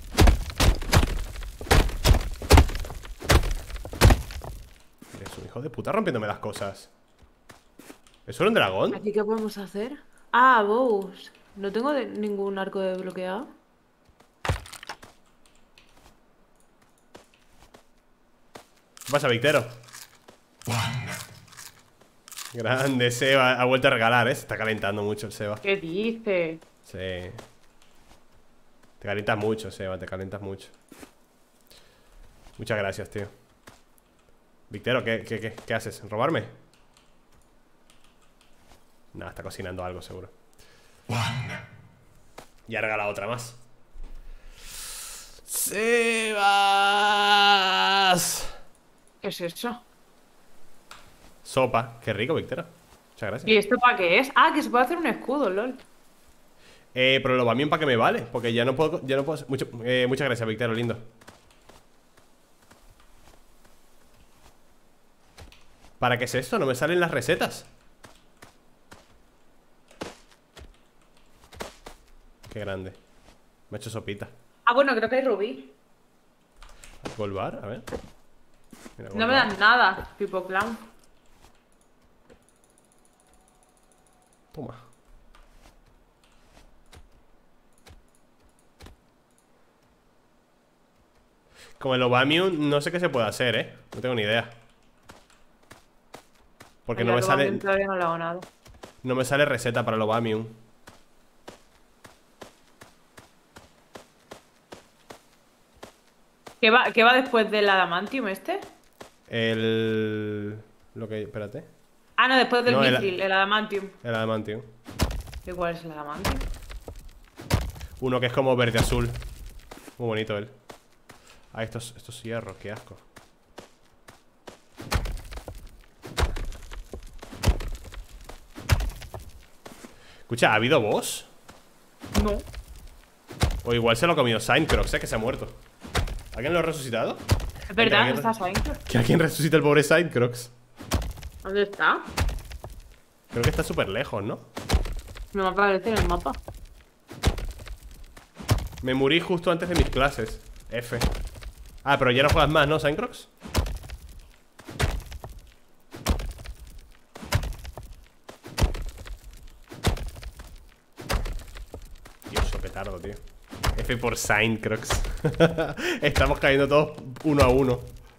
Eres un hijo de puta rompiéndome las cosas. ¿Es solo un dragón? ¿aquí qué podemos hacer? Ah, bows. No tengo de- ningún arco de bloqueado. ¿Qué pasa, Victero? Grande, Seba. Ha vuelto a regalar, ¿eh? Se está calentando mucho el Seba. ¿Qué dices? Sí. Te calientas mucho, Seba. Te calientas mucho. Muchas gracias, tío. Victero, ¿qué, qué, qué, qué haces? ¿Robarme? No, está cocinando algo, seguro. Y ha regalado otra más. ¡Sebas! ¿Qué es eso? Sopa. Qué rico, Victero. Muchas gracias. ¿Y esto para qué es? Ah, que se puede hacer un escudo, lol. Eh, pero lo va bien para que me vale. Porque ya no puedo. Ya no puedo mucho, eh, muchas gracias, Victero, lindo. ¿Para qué es esto? No me salen las recetas. Qué grande. Me ha hecho sopita. Ah, bueno, creo que hay rubí. Golbar, a ver. Mira, No me Golbar. dan nada, tipo clown. Toma. Como el Obamium, no sé qué se puede hacer, ¿eh? No tengo ni idea. Porque Ay, no al me sale... Obamium todavía no le hago nada. No me sale receta para el Obamium. ¿Qué va, qué va después del Adamantium este? El... Lo que... Espérate. Ah, no, después del No, el- Mithril, el Adamantium. El Adamantium. ¿Y cuál es el Adamantium? Uno que es como verde-azul. Muy bonito él. Ah, estos, estos hierros, qué asco. Escucha, ¿ha habido boss? No. O igual se lo ha comido Sinecrox, ¿eh? Que se ha muerto. ¿Alguien lo ha resucitado? Es verdad, ¿alguien- no está Minecraft. ¿Que alguien resucita el pobre Sinecrox? ¿Dónde está? Creo que está súper lejos, ¿no? No me aparece en el mapa. Me morí justo antes de mis clases. F. Ah, pero ya no juegas más, ¿no, Sinecrox? Dios, lo que tardo, tío. F por Sinecrox. Estamos cayendo todos uno a uno.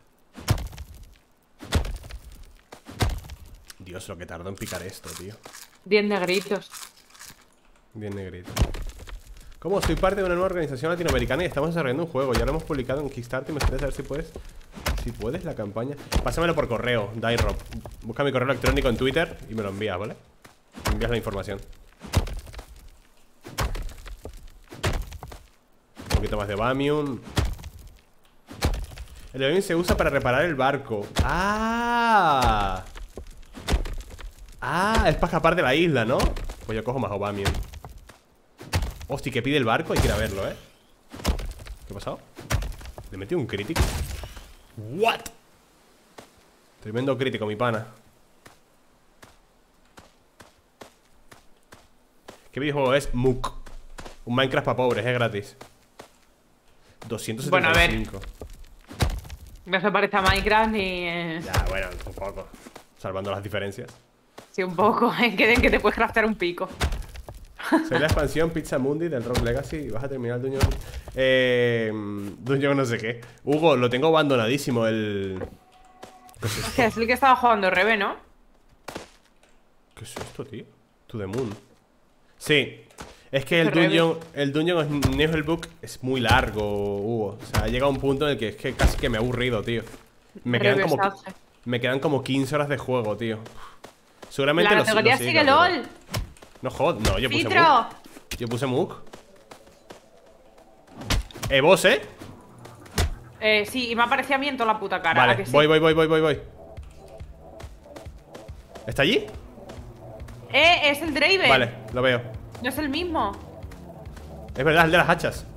Dios, lo que tardo en picar esto, tío. Diez negritos. Bien negrito. ¿Cómo? Soy parte de una nueva organización latinoamericana y estamos desarrollando un juego. Ya lo hemos publicado en Kickstarter y me gustaría saber si puedes. Si puedes la campaña. Pásamelo por correo, Dairob. Busca mi correo electrónico en Twitter y me lo envías, ¿vale? Me envías la información. Un poquito más de Bamium. El Bamium se usa para reparar el barco. ¡Ah! Ah, es para escapar de la isla, ¿no? Pues yo cojo más Obamium. Hostia, que pide el barco, hay que ir a verlo, ¿eh? ¿Qué ha pasado? ¿Le metí un crítico? ¿What? Tremendo crítico, mi pana. ¿Qué videojuego es? Mook. Un Minecraft para pobres, es gratis. doscientos setenta y cinco. Bueno, No se parece a Minecraft ni... eh, Ya, bueno, un poco. Salvando las diferencias. Sí, un poco. ¿eh? Que, que te puedes craftear un pico. Soy la expansión Pizza Mundi del Rock Legacy y vas a terminar el Dungeon. Eh. Dungeon no sé qué. Hugo, lo tengo abandonadísimo el. ¿Qué es esto? Hostia, es el que estaba jugando Rebe, ¿no? ¿Qué es esto, tío? To the Moon. Sí. Es que el Rebe. Dungeon. El Dungeon Book es muy largo, Hugo. O sea, llega a un punto en el que es que casi que me he aburrido, tío. Me quedan como. Rebesaje. Me quedan como quince horas de juego, tío. Seguramente La lo categoría lo sigue pero- LOL. No jod, no, yo puse Citro. Mook. Yo puse Mook. Eh, vos, ¿eh? Eh, sí, y me aparecía a mí en toda la puta cara. ¿a Vale, que sí? voy, voy, voy, voy, voy, voy. ¿Está allí? Eh, es el Draven. Vale, lo veo. No es el mismo. Es verdad, el de las hachas.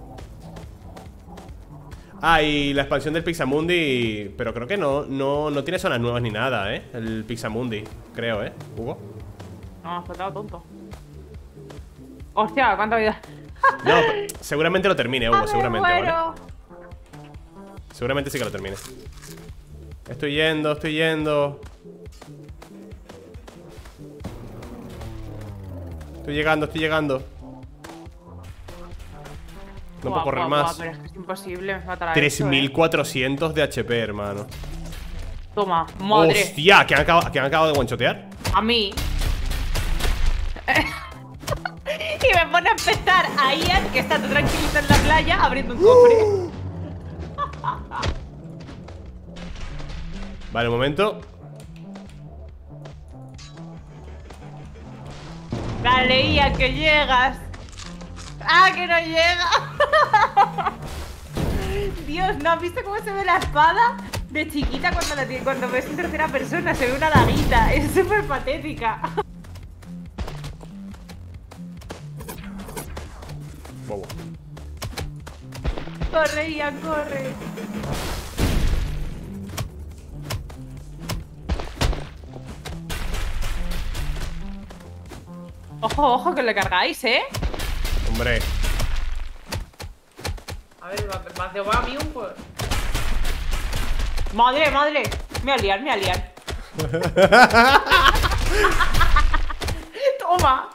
Ah, y la expansión del Pixamundi. Pero creo que no, no, no tiene zonas nuevas ni nada, ¿eh? El Pixamundi, creo, ¿eh? Hugo. No, me has quedado tonto. Hostia, ¿cuánta vida? No, pero seguramente lo termine, Hugo, Ah, me seguramente, ¿vale? muero. Seguramente sí que lo termine. Estoy yendo, estoy yendo. Estoy llegando, estoy llegando. No Buah, puedo correr buah, buah, más. pero es que es imposible matar a tres mil esto, cuatrocientos de H P, hermano. eh. Toma, madre. Hostia, que han acabado, que han acabado de one-shotear. A mí. Y me pone a empezar a Ian, que está todo tranquilito en la playa, abriendo un cofre. Vale, un momento. Dale, Ian, que llegas. ¡Ah, que no llega! Dios, ¿no has visto cómo se ve la espada? De chiquita cuando, la, ti- cuando ves en tercera persona, se ve una daguita. Es súper patética. Bobo. Corre, Ian, corre. Ojo, ojo, que le cargáis, ¿eh? Hombre. A ver, más de Obamium, pues. Madre, madre. Me voy a liar, me voy a liar. Toma.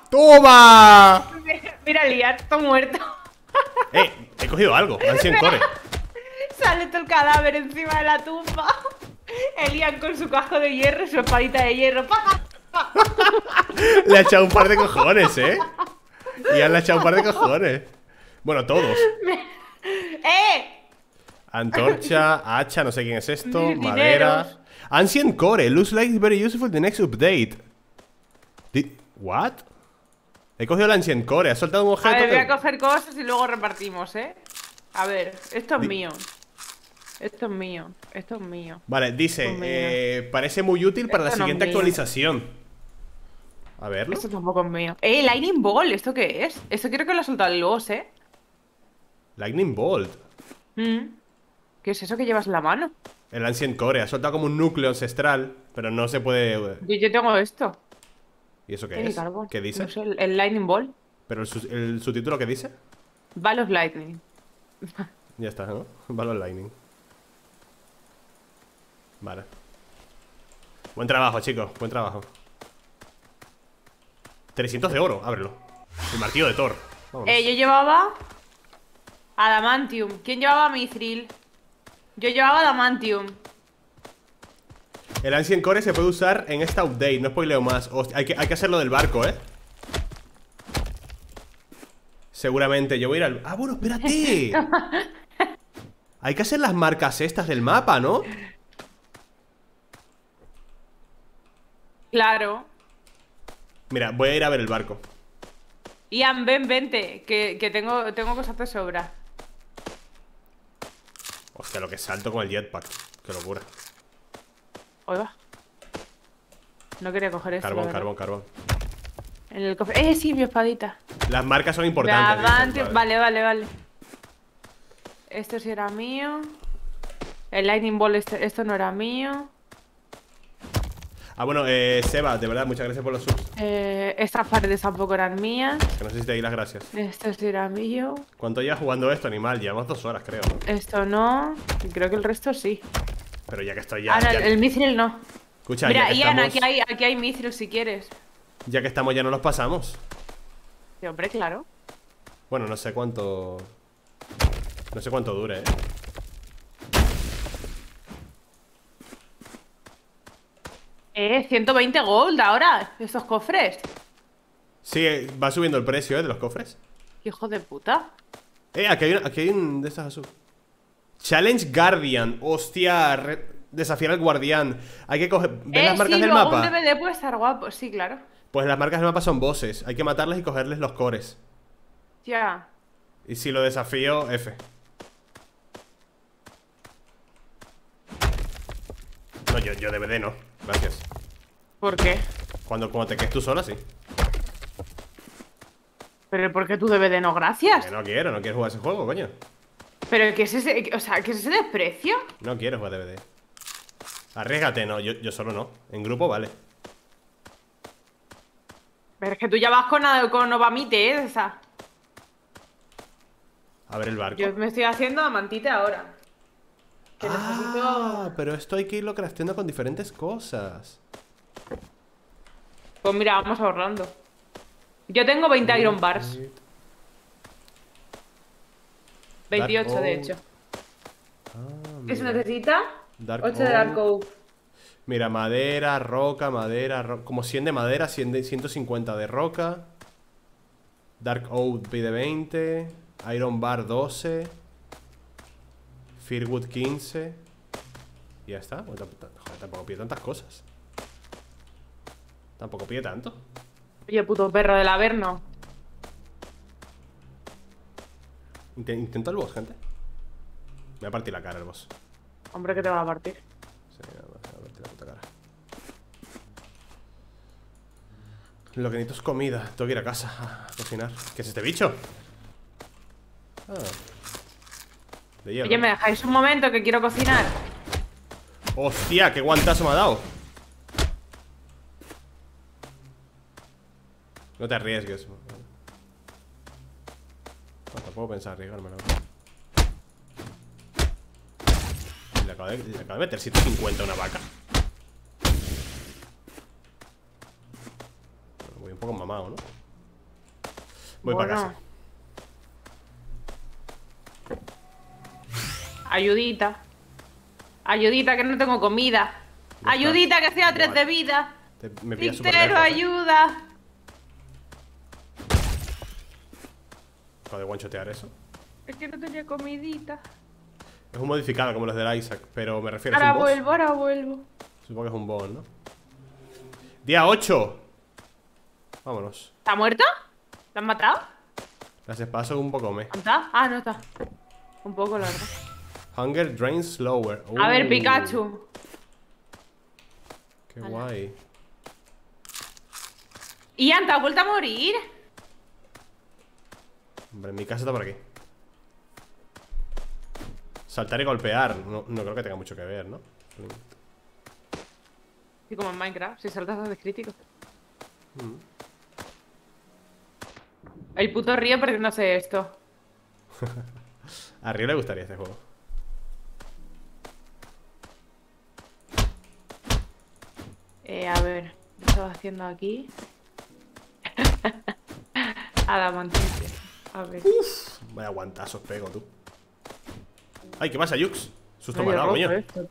¡Toma! Mira, liar, está muerto. Eh, he cogido algo. Han sido en core. Sale todo el cadáver encima de la tumba. Elian con su casco de hierro y su espadita de hierro. ¡Pa! Le ha echado un par de cojones, ¿eh? Ian le ha echado un par de cojones. Bueno, todos. ¡Eh! Antorcha, hacha, no sé quién es esto. Mis Madera. dineros. Ancient Core, looks like very useful the next update. Di- What? He cogido el Ancient Core, ha soltado un A objeto ver, voy a que... coger cosas y luego repartimos, ¿eh? A ver, esto es Di- mío. Esto es mío. Esto es mío. Vale, dice, Pues mira. eh, parece muy útil para la Esto no es siguiente mío. actualización. A verlo. Esto tampoco es mío. ¡Eh, Lightning Ball! ¿Esto qué es? Esto creo que lo ha soltado el Loss, ¿eh? Lightning Bolt. Mm. ¿Qué es eso que llevas en la mano? El Ancient Core, ha soltado como un núcleo ancestral, pero no se puede... Yo, yo tengo esto. ¿Y eso qué Tiene es? carbón. ¿Qué dice? No sé, el, el Lightning Ball. ¿Pero el, su- el subtítulo qué dice? Ball of Lightning. Ya está, ¿no? Valor Lightning. Vale. Buen trabajo, chicos, buen trabajo. trescientos de oro, ábrelo. El martillo de Thor. Vámonos. Eh, yo llevaba Adamantium. ¿Quién llevaba Mithril? Yo llevaba Adamantium. El Ancient Core se puede usar en esta update, no spoileo más. Hostia, hay, que, hay que hacerlo del barco, ¿eh? Seguramente, yo voy a ir al... ¡Ah, bueno, espérate! Hay que hacer las marcas estas del mapa, ¿no? Claro. Mira, voy a ir a ver el barco. Ian, ven, vente. Que, que tengo, tengo cosas de sobra. Hostia, lo que salto con el jetpack. Qué locura. Oiga. No quería coger esto. Carbón, la verdad. carbón, carbón. En el cofre. Eh, sí, mi espadita. Las marcas son importantes. Adamantium. dicen, Vale, vale, vale. Esto sí era mío. El Lightning Ball, este- esto no era mío. Ah, bueno, eh, Seba, de verdad, muchas gracias por los subs. Eh, estas paredes tampoco eran mías. Que no sé si te di las gracias. Esto sí era mío. ¿Cuánto llevas jugando esto, animal? Llevamos dos horas, creo, ¿no? Esto no. Y creo que el resto sí. Pero ya que estoy ya... ah, no, ya- el, el mithril no. Escucha, Mira, ya que Ian, estamos... aquí hay, aquí hay mithril si quieres. Ya que estamos, ya no los pasamos. Sí, hombre, claro. Bueno, no sé cuánto... No sé cuánto dure, ¿eh? Eh, ciento veinte gold ahora. Estos cofres. Sí, eh, va subiendo el precio, ¿eh? De los cofres. Hijo de puta. Eh, aquí hay, un- aquí hay un de estas azul. Challenge Guardian. Hostia, re- desafiar al guardián. Hay que coger... ¿Ves Eh, las marcas sí, del luego mapa? un D V D puede estar guapo. Sí, claro. Pues las marcas del mapa son bosses. Hay que matarles y cogerles los cores. Ya. Y si lo desafío, F. No, yo, yo D V D no. Gracias. ¿Por qué? Cuando, cuando te quedes tú sola, sí. Pero ¿por qué tu D V D no? Gracias. Que no quiero, no quiero jugar ese juego, coño. Pero ¿qué es ese? O sea, ¿qué es ese desprecio? No quiero jugar D V D. Arriesgate, no, yo, yo solo no. En grupo vale. Pero es que tú ya vas con, con Obamite, ¿eh? Esa. A ver el barco. Yo me estoy haciendo amantite ahora. Que Ah, necesito... pero esto hay que irlo crafteando con diferentes cosas. Pues mira, vamos ahorrando. Yo tengo veinte Iron Bars. veintiocho, de hecho. Ah, ¿Qué se mira. necesita? Dark ocho de Dark Oak. Oak. Mira, madera, roca, madera, ro- como cien de madera, cien de, ciento cincuenta de roca. Dark Oak pide veinte. Iron Bar doce. Firwood quince. Y ya está. Bueno, tamp- tamp- joder, tampoco pide tantas cosas. Tampoco pide tanto. Oye, puto perro del Averno. Inte- Intenta el boss, gente. Me voy a partir la cara el boss. Hombre, que te va a partir. Sí, me voy a partir la puta cara. Lo que necesito es comida. Tengo que ir a casa a cocinar. ¿Qué es este bicho? Ah. De hierro. Oye, ¿me dejáis un momento que quiero cocinar? ¡Hostia! ¡Qué guantazo me ha dado! No te arriesgues. No, tampoco pensar arriesgarme, la verdad. Le acabo de, le acabo de meter ciento cincuenta a una vaca. Bueno, voy un poco mamado, ¿no? Voy Bueno. para casa. Ayudita. Ayudita, que no tengo comida. ¿Dónde Ayudita, estás? que estoy a tres Buah, de vida. te- me pillas súper Tintero, lejos, ¿eh? ayuda. Acabo de guanchotear eso. Es que no tenía comidita. Es un modificado como los del Isaac, pero me refiero a Ahora un boss. vuelvo, ahora vuelvo. Supongo que es un boss, ¿no? Día ocho. Vámonos. ¿Está muerto? ¿Lo han matado? Las espadas son un poco me. ¿No está? Ah, no está. Un poco, la verdad. Hunger drains slower. A ver, Uh, Pikachu. Qué guay. Ian, ¿te has vuelto a morir? Hombre, mi casa está por aquí. Saltar y golpear. No, no creo que tenga mucho que ver, ¿no? Sí, como en Minecraft, si saltas haces crítico. Mm. El puto río perdiéndose esto. A Río le gustaría este juego. Eh, a ver, ¿qué estaba haciendo aquí? Adamantite. A ver. Vaya guantazos pego, tú. Ay, ¿qué pasa, Jux? Susto Medio malado, roto coño. esto.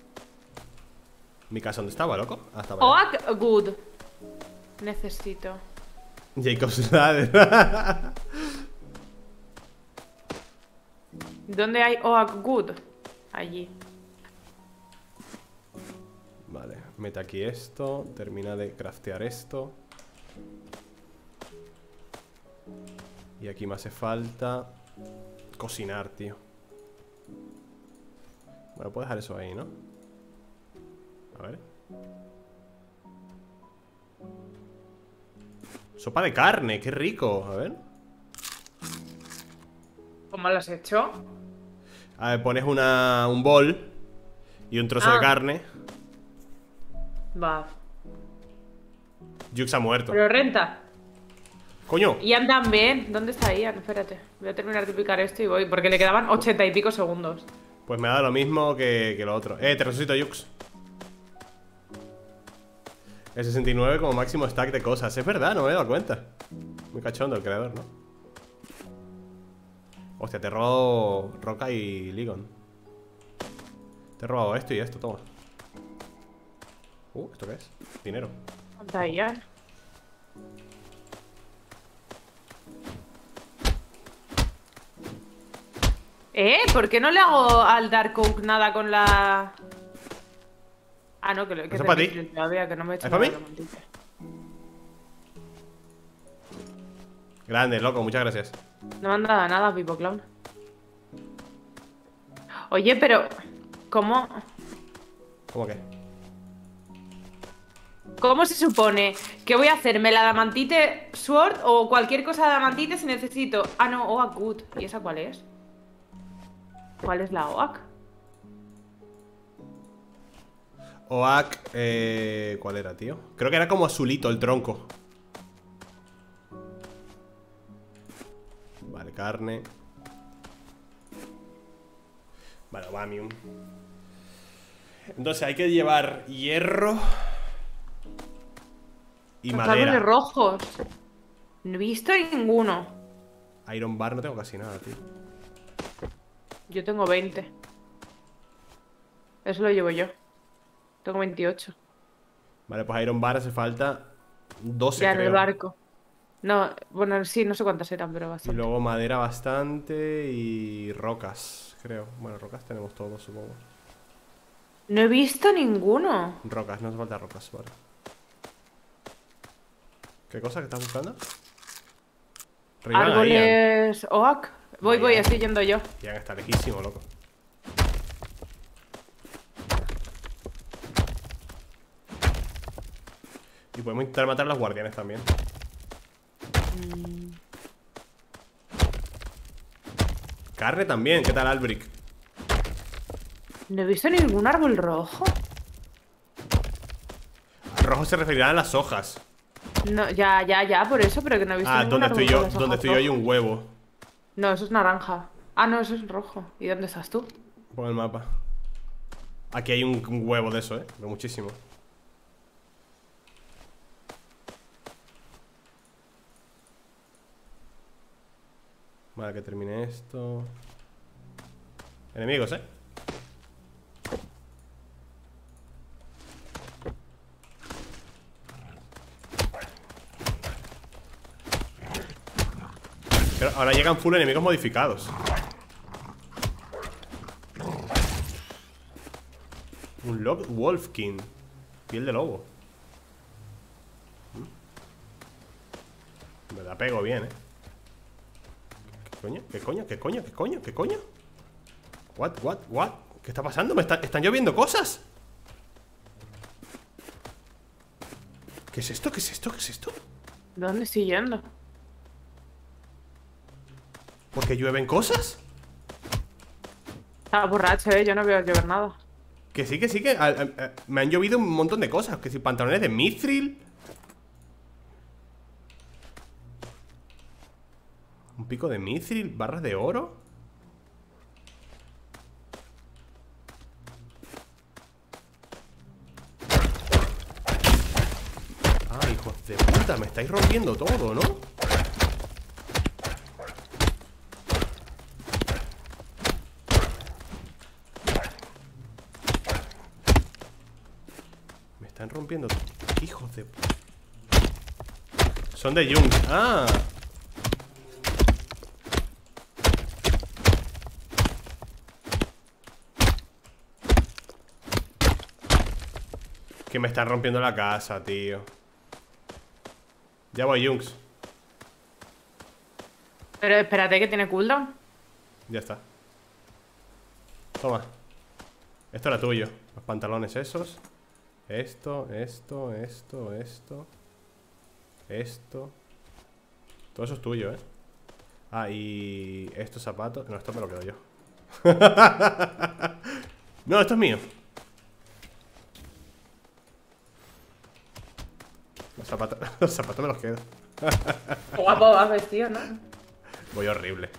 ¿Mi casa dónde estaba, loco? Ah, estaba ahí. Oak Good. Necesito. Jacob's Ladder. ¿Dónde hay Oak Good? Allí. Vale, mete aquí esto. Termina de craftear esto. Y aquí me hace falta cocinar, tío. Bueno, puedo dejar eso ahí, ¿no? A ver. Sopa de carne, qué rico. A ver. ¿Cómo lo has hecho? A ver, pones una, un bol y un trozo Ah. de carne. Va. Jux ha muerto. Pero renta. ¡Coño! Ian también. ¿Dónde está Ian? Espérate. Voy a terminar de picar esto y voy. Porque le quedaban ochenta y pico segundos. Pues me ha dado lo mismo que, que lo otro. Eh, te resucito, Jux. El sesenta y nueve como máximo stack de cosas. Es verdad, no me he dado cuenta. Muy cachondo el creador, ¿no? Hostia, te he robado roca y Ligon. Te he robado esto y esto, toma. Uh, ¿esto qué es? Dinero. ¿Dónde está Ian? ¿Eh? ¿Por qué no le hago al Dark Oak nada con la...? Ah, no, que lo que ¿Eso es para ti? todavía, que no me he hecho ¿Es para nada mí? de mantita. Grande, loco, muchas gracias. No me han dado nada, Pipo Clown. Oye, pero... ¿Cómo...? ¿Cómo que? ¿Cómo se supone que voy a hacerme la Adamantite Sword o cualquier cosa de Adamantite si necesito? Ah, no, Oak Good. ¿Y esa cuál es? ¿Cuál es la Oak? Oak, eh, ¿cuál era, tío? Creo que era como azulito el tronco. Vale, carne. Vale, Vamium. Entonces hay que llevar hierro y Los árboles madera. rojos. No he visto ninguno. Iron bar no tengo casi nada, tío. Yo tengo veinte. Eso lo llevo yo. Tengo veintiocho. Vale, pues Iron bar hace falta doce, Ya en el creo. barco. No, bueno, sí, no sé cuántas eran, pero Y bastante. luego madera bastante y rocas, creo. Bueno, rocas tenemos todos, supongo. No he visto ninguno. Rocas, no hace falta rocas, vale. ¿Qué cosa que estás buscando? Revivan a Ian. Árboles Oak. Voy, voy, Vaya. estoy yendo yo. Ian está lejísimo, loco. Y podemos intentar matar a los guardianes también. Mm. Carne también, ¿qué tal, Albric? No he visto ningún árbol rojo. Rojo se referirá a las hojas. No, ya, ya, ya, por eso, pero que no he visto Ah, ningún donde árbol estoy yo, con las donde hojas estoy yo hay rojas. un huevo. No, eso es naranja. Ah, no, eso es rojo. ¿Y dónde estás tú? Pon el mapa. Aquí hay un, un huevo de eso, eh, pero muchísimo. Vale, que termine esto. Enemigos, eh. Pero ahora llegan full enemigos modificados. Un Lock Wolfkin. Piel de lobo. Me la pego bien, eh. ¿Qué coño? ¿Qué coño? ¿Qué coño? ¿Qué coño? ¿Qué coño? What? What? What? ¿Qué está pasando? ¿Me está- están lloviendo cosas? ¿Qué es esto? ¿Qué es esto? ¿Qué es esto? ¿Dónde estoy yendo? ¿Por qué llueven cosas? Estaba borracho, eh. Yo no veo llover nada. Que sí, que sí, que a- a- a- me han llovido un montón de cosas. Que si pantalones de mithril. Un pico de mithril, barras de oro. Ah, hijos de puta, me estáis rompiendo todo, ¿no? Me están rompiendo. Hijos de puta. Son de Jung. Ah. Que me están rompiendo la casa, tío. Ya voy, Junks. Pero espérate que tiene cooldown. Ya está. Toma. Esto era tuyo. Los pantalones esos. Esto, esto, esto, esto. Esto. Todo eso es tuyo, ¿eh? Ah, y estos zapatos. No, esto me lo quedo yo. No, esto es mío. Los zapatos, los zapatos me los quedo. Qué guapo vas vestido, ¿no? Voy horrible.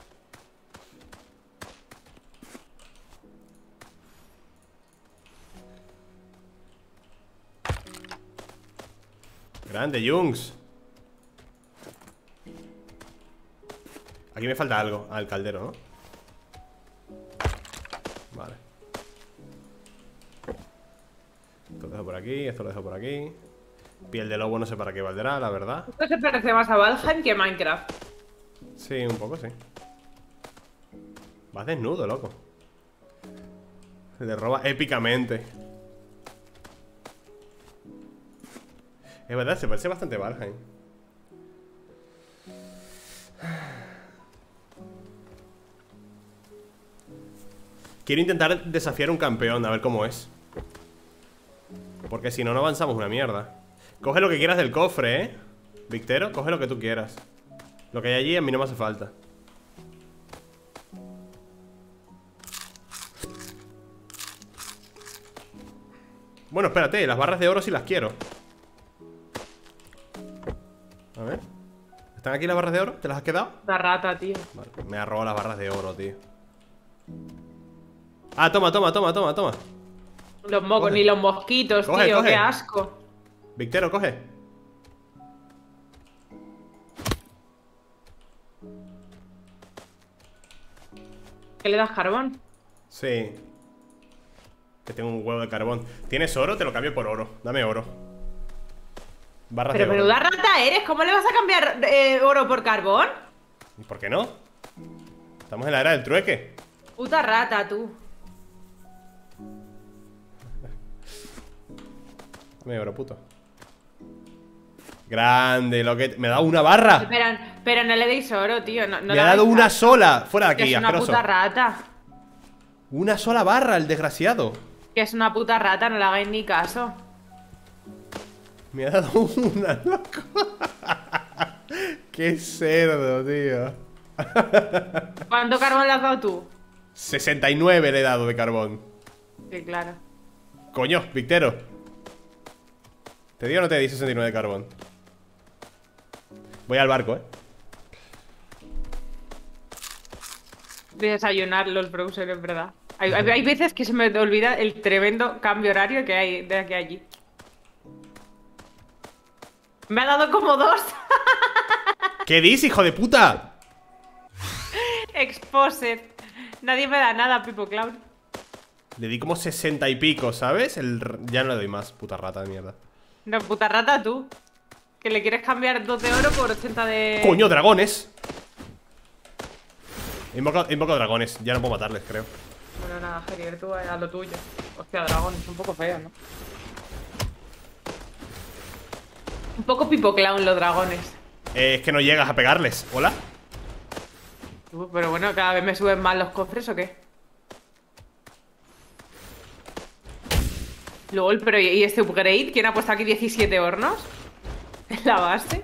Grande, Jungs. Aquí me falta algo. Ah, el caldero, ¿no? Vale. Esto lo dejo por aquí, esto lo dejo por aquí. Piel de lobo no sé para qué valdrá, la verdad. Esto se parece más a Valheim que a Minecraft. Sí, un poco, sí. Vas desnudo, loco. Se le roba épicamente. Es verdad, se parece bastante a Valheim. Quiero intentar desafiar a un campeón, a ver cómo es. Porque si no, no avanzamos una mierda. Coge lo que quieras del cofre, ¿eh? Victero, coge lo que tú quieras. Lo que hay allí a mí no me hace falta. Bueno, espérate, las barras de oro sí las quiero. A ver. ¿Están aquí las barras de oro? ¿Te las has quedado? La rata, tío. Vale, me ha robado las barras de oro, tío. Ah, toma, toma, toma, toma, toma. Los mocos, Coge. ni los mosquitos, Coge, tío. coge. Qué asco. Victero, coge. ¿Qué le das carbón? Sí. Que tengo un huevo de carbón. ¿Tienes oro? Te lo cambio por oro. Dame oro. Barras Pero de oro. menuda rata eres. ¿Cómo le vas a cambiar eh, oro por carbón? ¿Y por qué no? Estamos en la era del trueque. Puta rata, tú. Dame oro, puto. Grande, lo que... Me ha dado una barra. Pero, pero no le deis oro, tío. No, no Me le ha dado hagáis una caso. sola. Fuera de Que aquí, es una asqueroso. puta rata. Una sola barra, el desgraciado. Que es una puta rata, no le hagáis ni caso. Me ha dado una, loco. Qué cerdo, tío. ¿Cuánto carbón le has dado tú? sesenta y nueve le he dado de carbón. Sí, claro. Coño, Victero. ¿Te digo o no te di sesenta y nueve de carbón? Voy al barco, eh. De desayunar los browsers, es verdad. Hay, hay, hay veces que se me olvida el tremendo cambio horario que hay de aquí a allí. Me ha dado como dos. ¿Qué dices, hijo de puta? Exposed. Nadie me da nada, Pipo Clown. Le di como sesenta y pico, ¿sabes? El... Ya no le doy más, puta rata de mierda. No, puta rata tú. Que le quieres cambiar dos de oro por ochenta de... ¡Coño, dragones! He invocado, he invocado dragones, ya no puedo matarles, creo. Bueno, nada, Gerier, tú a lo tuyo. Hostia, dragones, un poco feos, ¿no? Un poco Pipo Clown los dragones. Eh, es que no llegas a pegarles. ¿Hola? Uh, pero bueno, cada vez me suben más los cofres, ¿o qué? LOL, pero ¿y este upgrade? ¿Quién ha puesto aquí diecisiete hornos? ¿En la base?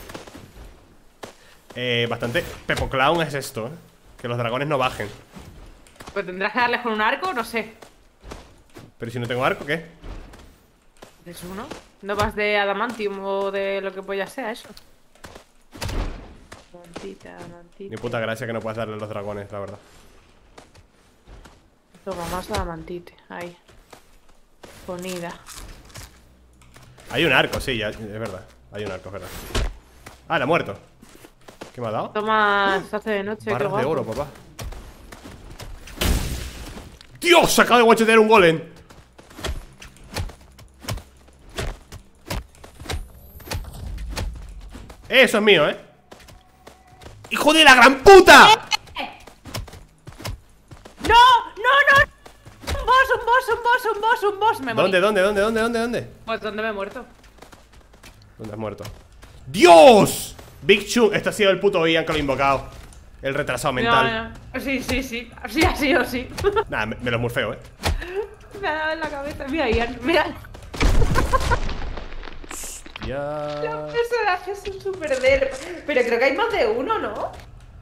Eh, bastante Pepo Clown es esto, ¿eh? Que los dragones no bajen. Pues tendrás que darles con un arco, no sé. Pero si no tengo arco, ¿qué? ¿Es uno? ¿No vas de adamantium o de lo que pues ya sea eso? Mantita, mantita. Ni puta gracia que no puedas darle a los dragones, la verdad. Toma, más adamantite, ahí. Ponida. Hay un arco, sí, ya, es verdad. Hay un arco, es verdad. Ah, le ha muerto. ¿Qué me ha dado? Toma, se hace de noche. qué Barras de guapo. oro, papá. ¡Dios! Se acaba de guachetear un golem. Eso es mío, ¿eh? ¡Hijo de la gran puta! ¡No! ¡No, no! ¡Un boss, un boss, un boss, un boss, un boss! Me morí. ¿Dónde, dónde, dónde, dónde, dónde, dónde? Pues ¿dónde me he muerto? ¿Dónde has muerto? ¡Dios! Big Chung, este ha sido el puto Ian que lo he invocado. El retrasado mental. No, no. Sí, sí, sí. Sí, así o sí. Nah, me, me lo murfeo, eh. Me ha dado en la cabeza. Mira, Ian, mira. Ya. Los personajes son súper derp. Pero creo que hay más de uno, ¿no?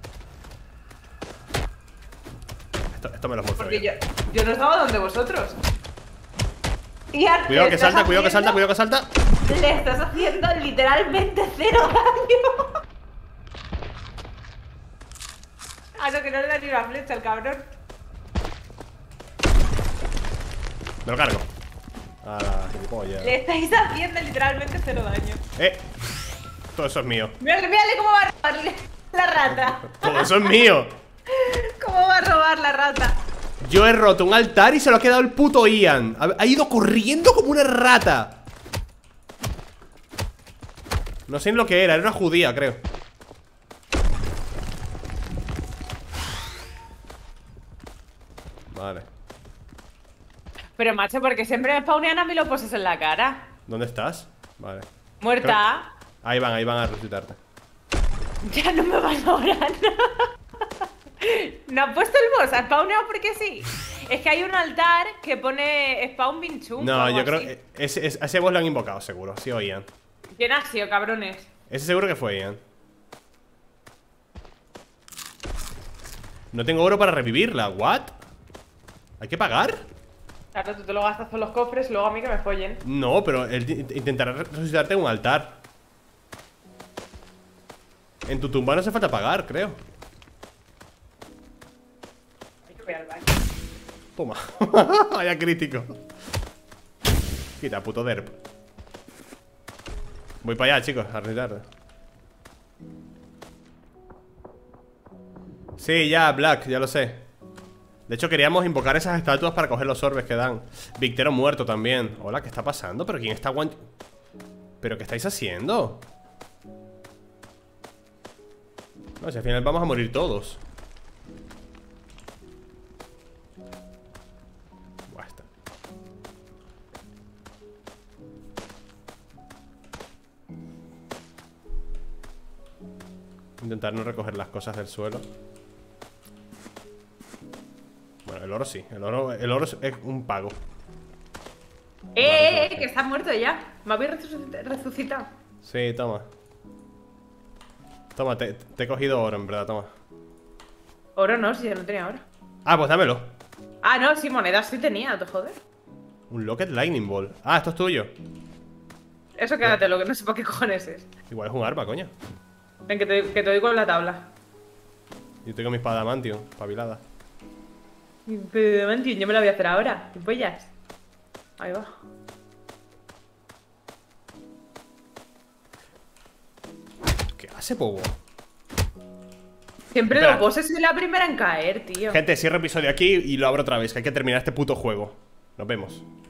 Esto, esto me lo murfeo. Porque yo. yo, yo no estaba donde vosotros. Ian, Cuidado le que estás salta, cuidado que salta, haciendo- cuidado que salta. Le estás haciendo literalmente cero daño. Ah, no, que no le da ni una flecha al cabrón. Me lo cargo. A la gilipollas. Le estáis haciendo literalmente cero daño. Eh. Todo eso es mío. Mírale, mírale cómo va a robarle la rata. Todo eso es mío. ¿Cómo va a robar la rata? Yo he roto un altar y se lo ha quedado el puto Ian. Ha, ha ido corriendo como una rata. No sé ni lo que era, era una judía, creo. Vale. Pero macho, porque siempre me spawnean a mí los poses en la cara. ¿Dónde estás? Vale. Muerta. Ahí van, ahí van a resucitarte. Ya no me valoran. No ha puesto el boss, ha spawneado porque sí. Es que hay un altar que pone spawn Binchum. No, yo creo que ese, ese, ese boss lo han invocado, seguro. Sí, o Ian. ¿Quién ha sido, cabrones? Ese seguro que fue Ian. No tengo oro para revivirla. ¿What? ¿Hay que pagar? Claro, tú te lo gastas con los cofres y luego a mí que me follen. No, pero él intentará resucitarte en un altar. En tu tumba no hace falta pagar, creo. Hay que ver al baño. Toma. Vaya crítico. Quita, puto derp. Voy para allá, chicos, a resucitarte. Sí, ya, Black, ya lo sé. De hecho, queríamos invocar esas estatuas para coger los orbes que dan. Victero muerto también. Hola, ¿qué está pasando? ¿Pero quién está aguant... ¿Pero qué estáis haciendo? No, si al final vamos a morir todos. Buah, está. Intentar no recoger las cosas del suelo. Bueno, el oro sí. El oro, el oro es un pago. ¡Eh, eh, eh! Que está muerto ya. Me habéis resucit- resucitado. Sí, toma. Toma, te, te he cogido oro, en verdad, toma. Oro no, si yo no tenía oro. Ah, pues dámelo. Ah, no, sí, monedas sí tenía, no te jodes. Un Locket Lightning Ball. Ah, esto es tuyo. Eso quédatelo, que no sé por qué cojones es. Igual es un arma, coño. Ven, que te, que te doy con la tabla. Yo tengo mi espada Mantium, pavilada. Pero, Mantium, yo me la voy a hacer ahora. ¿Qué pollas? Ahí va. ¿Qué hace, Pogo? Siempre Espera. los bosses soy la primera en caer, tío. Gente, cierro episodio aquí y lo abro otra vez, que hay que terminar este puto juego. Nos vemos.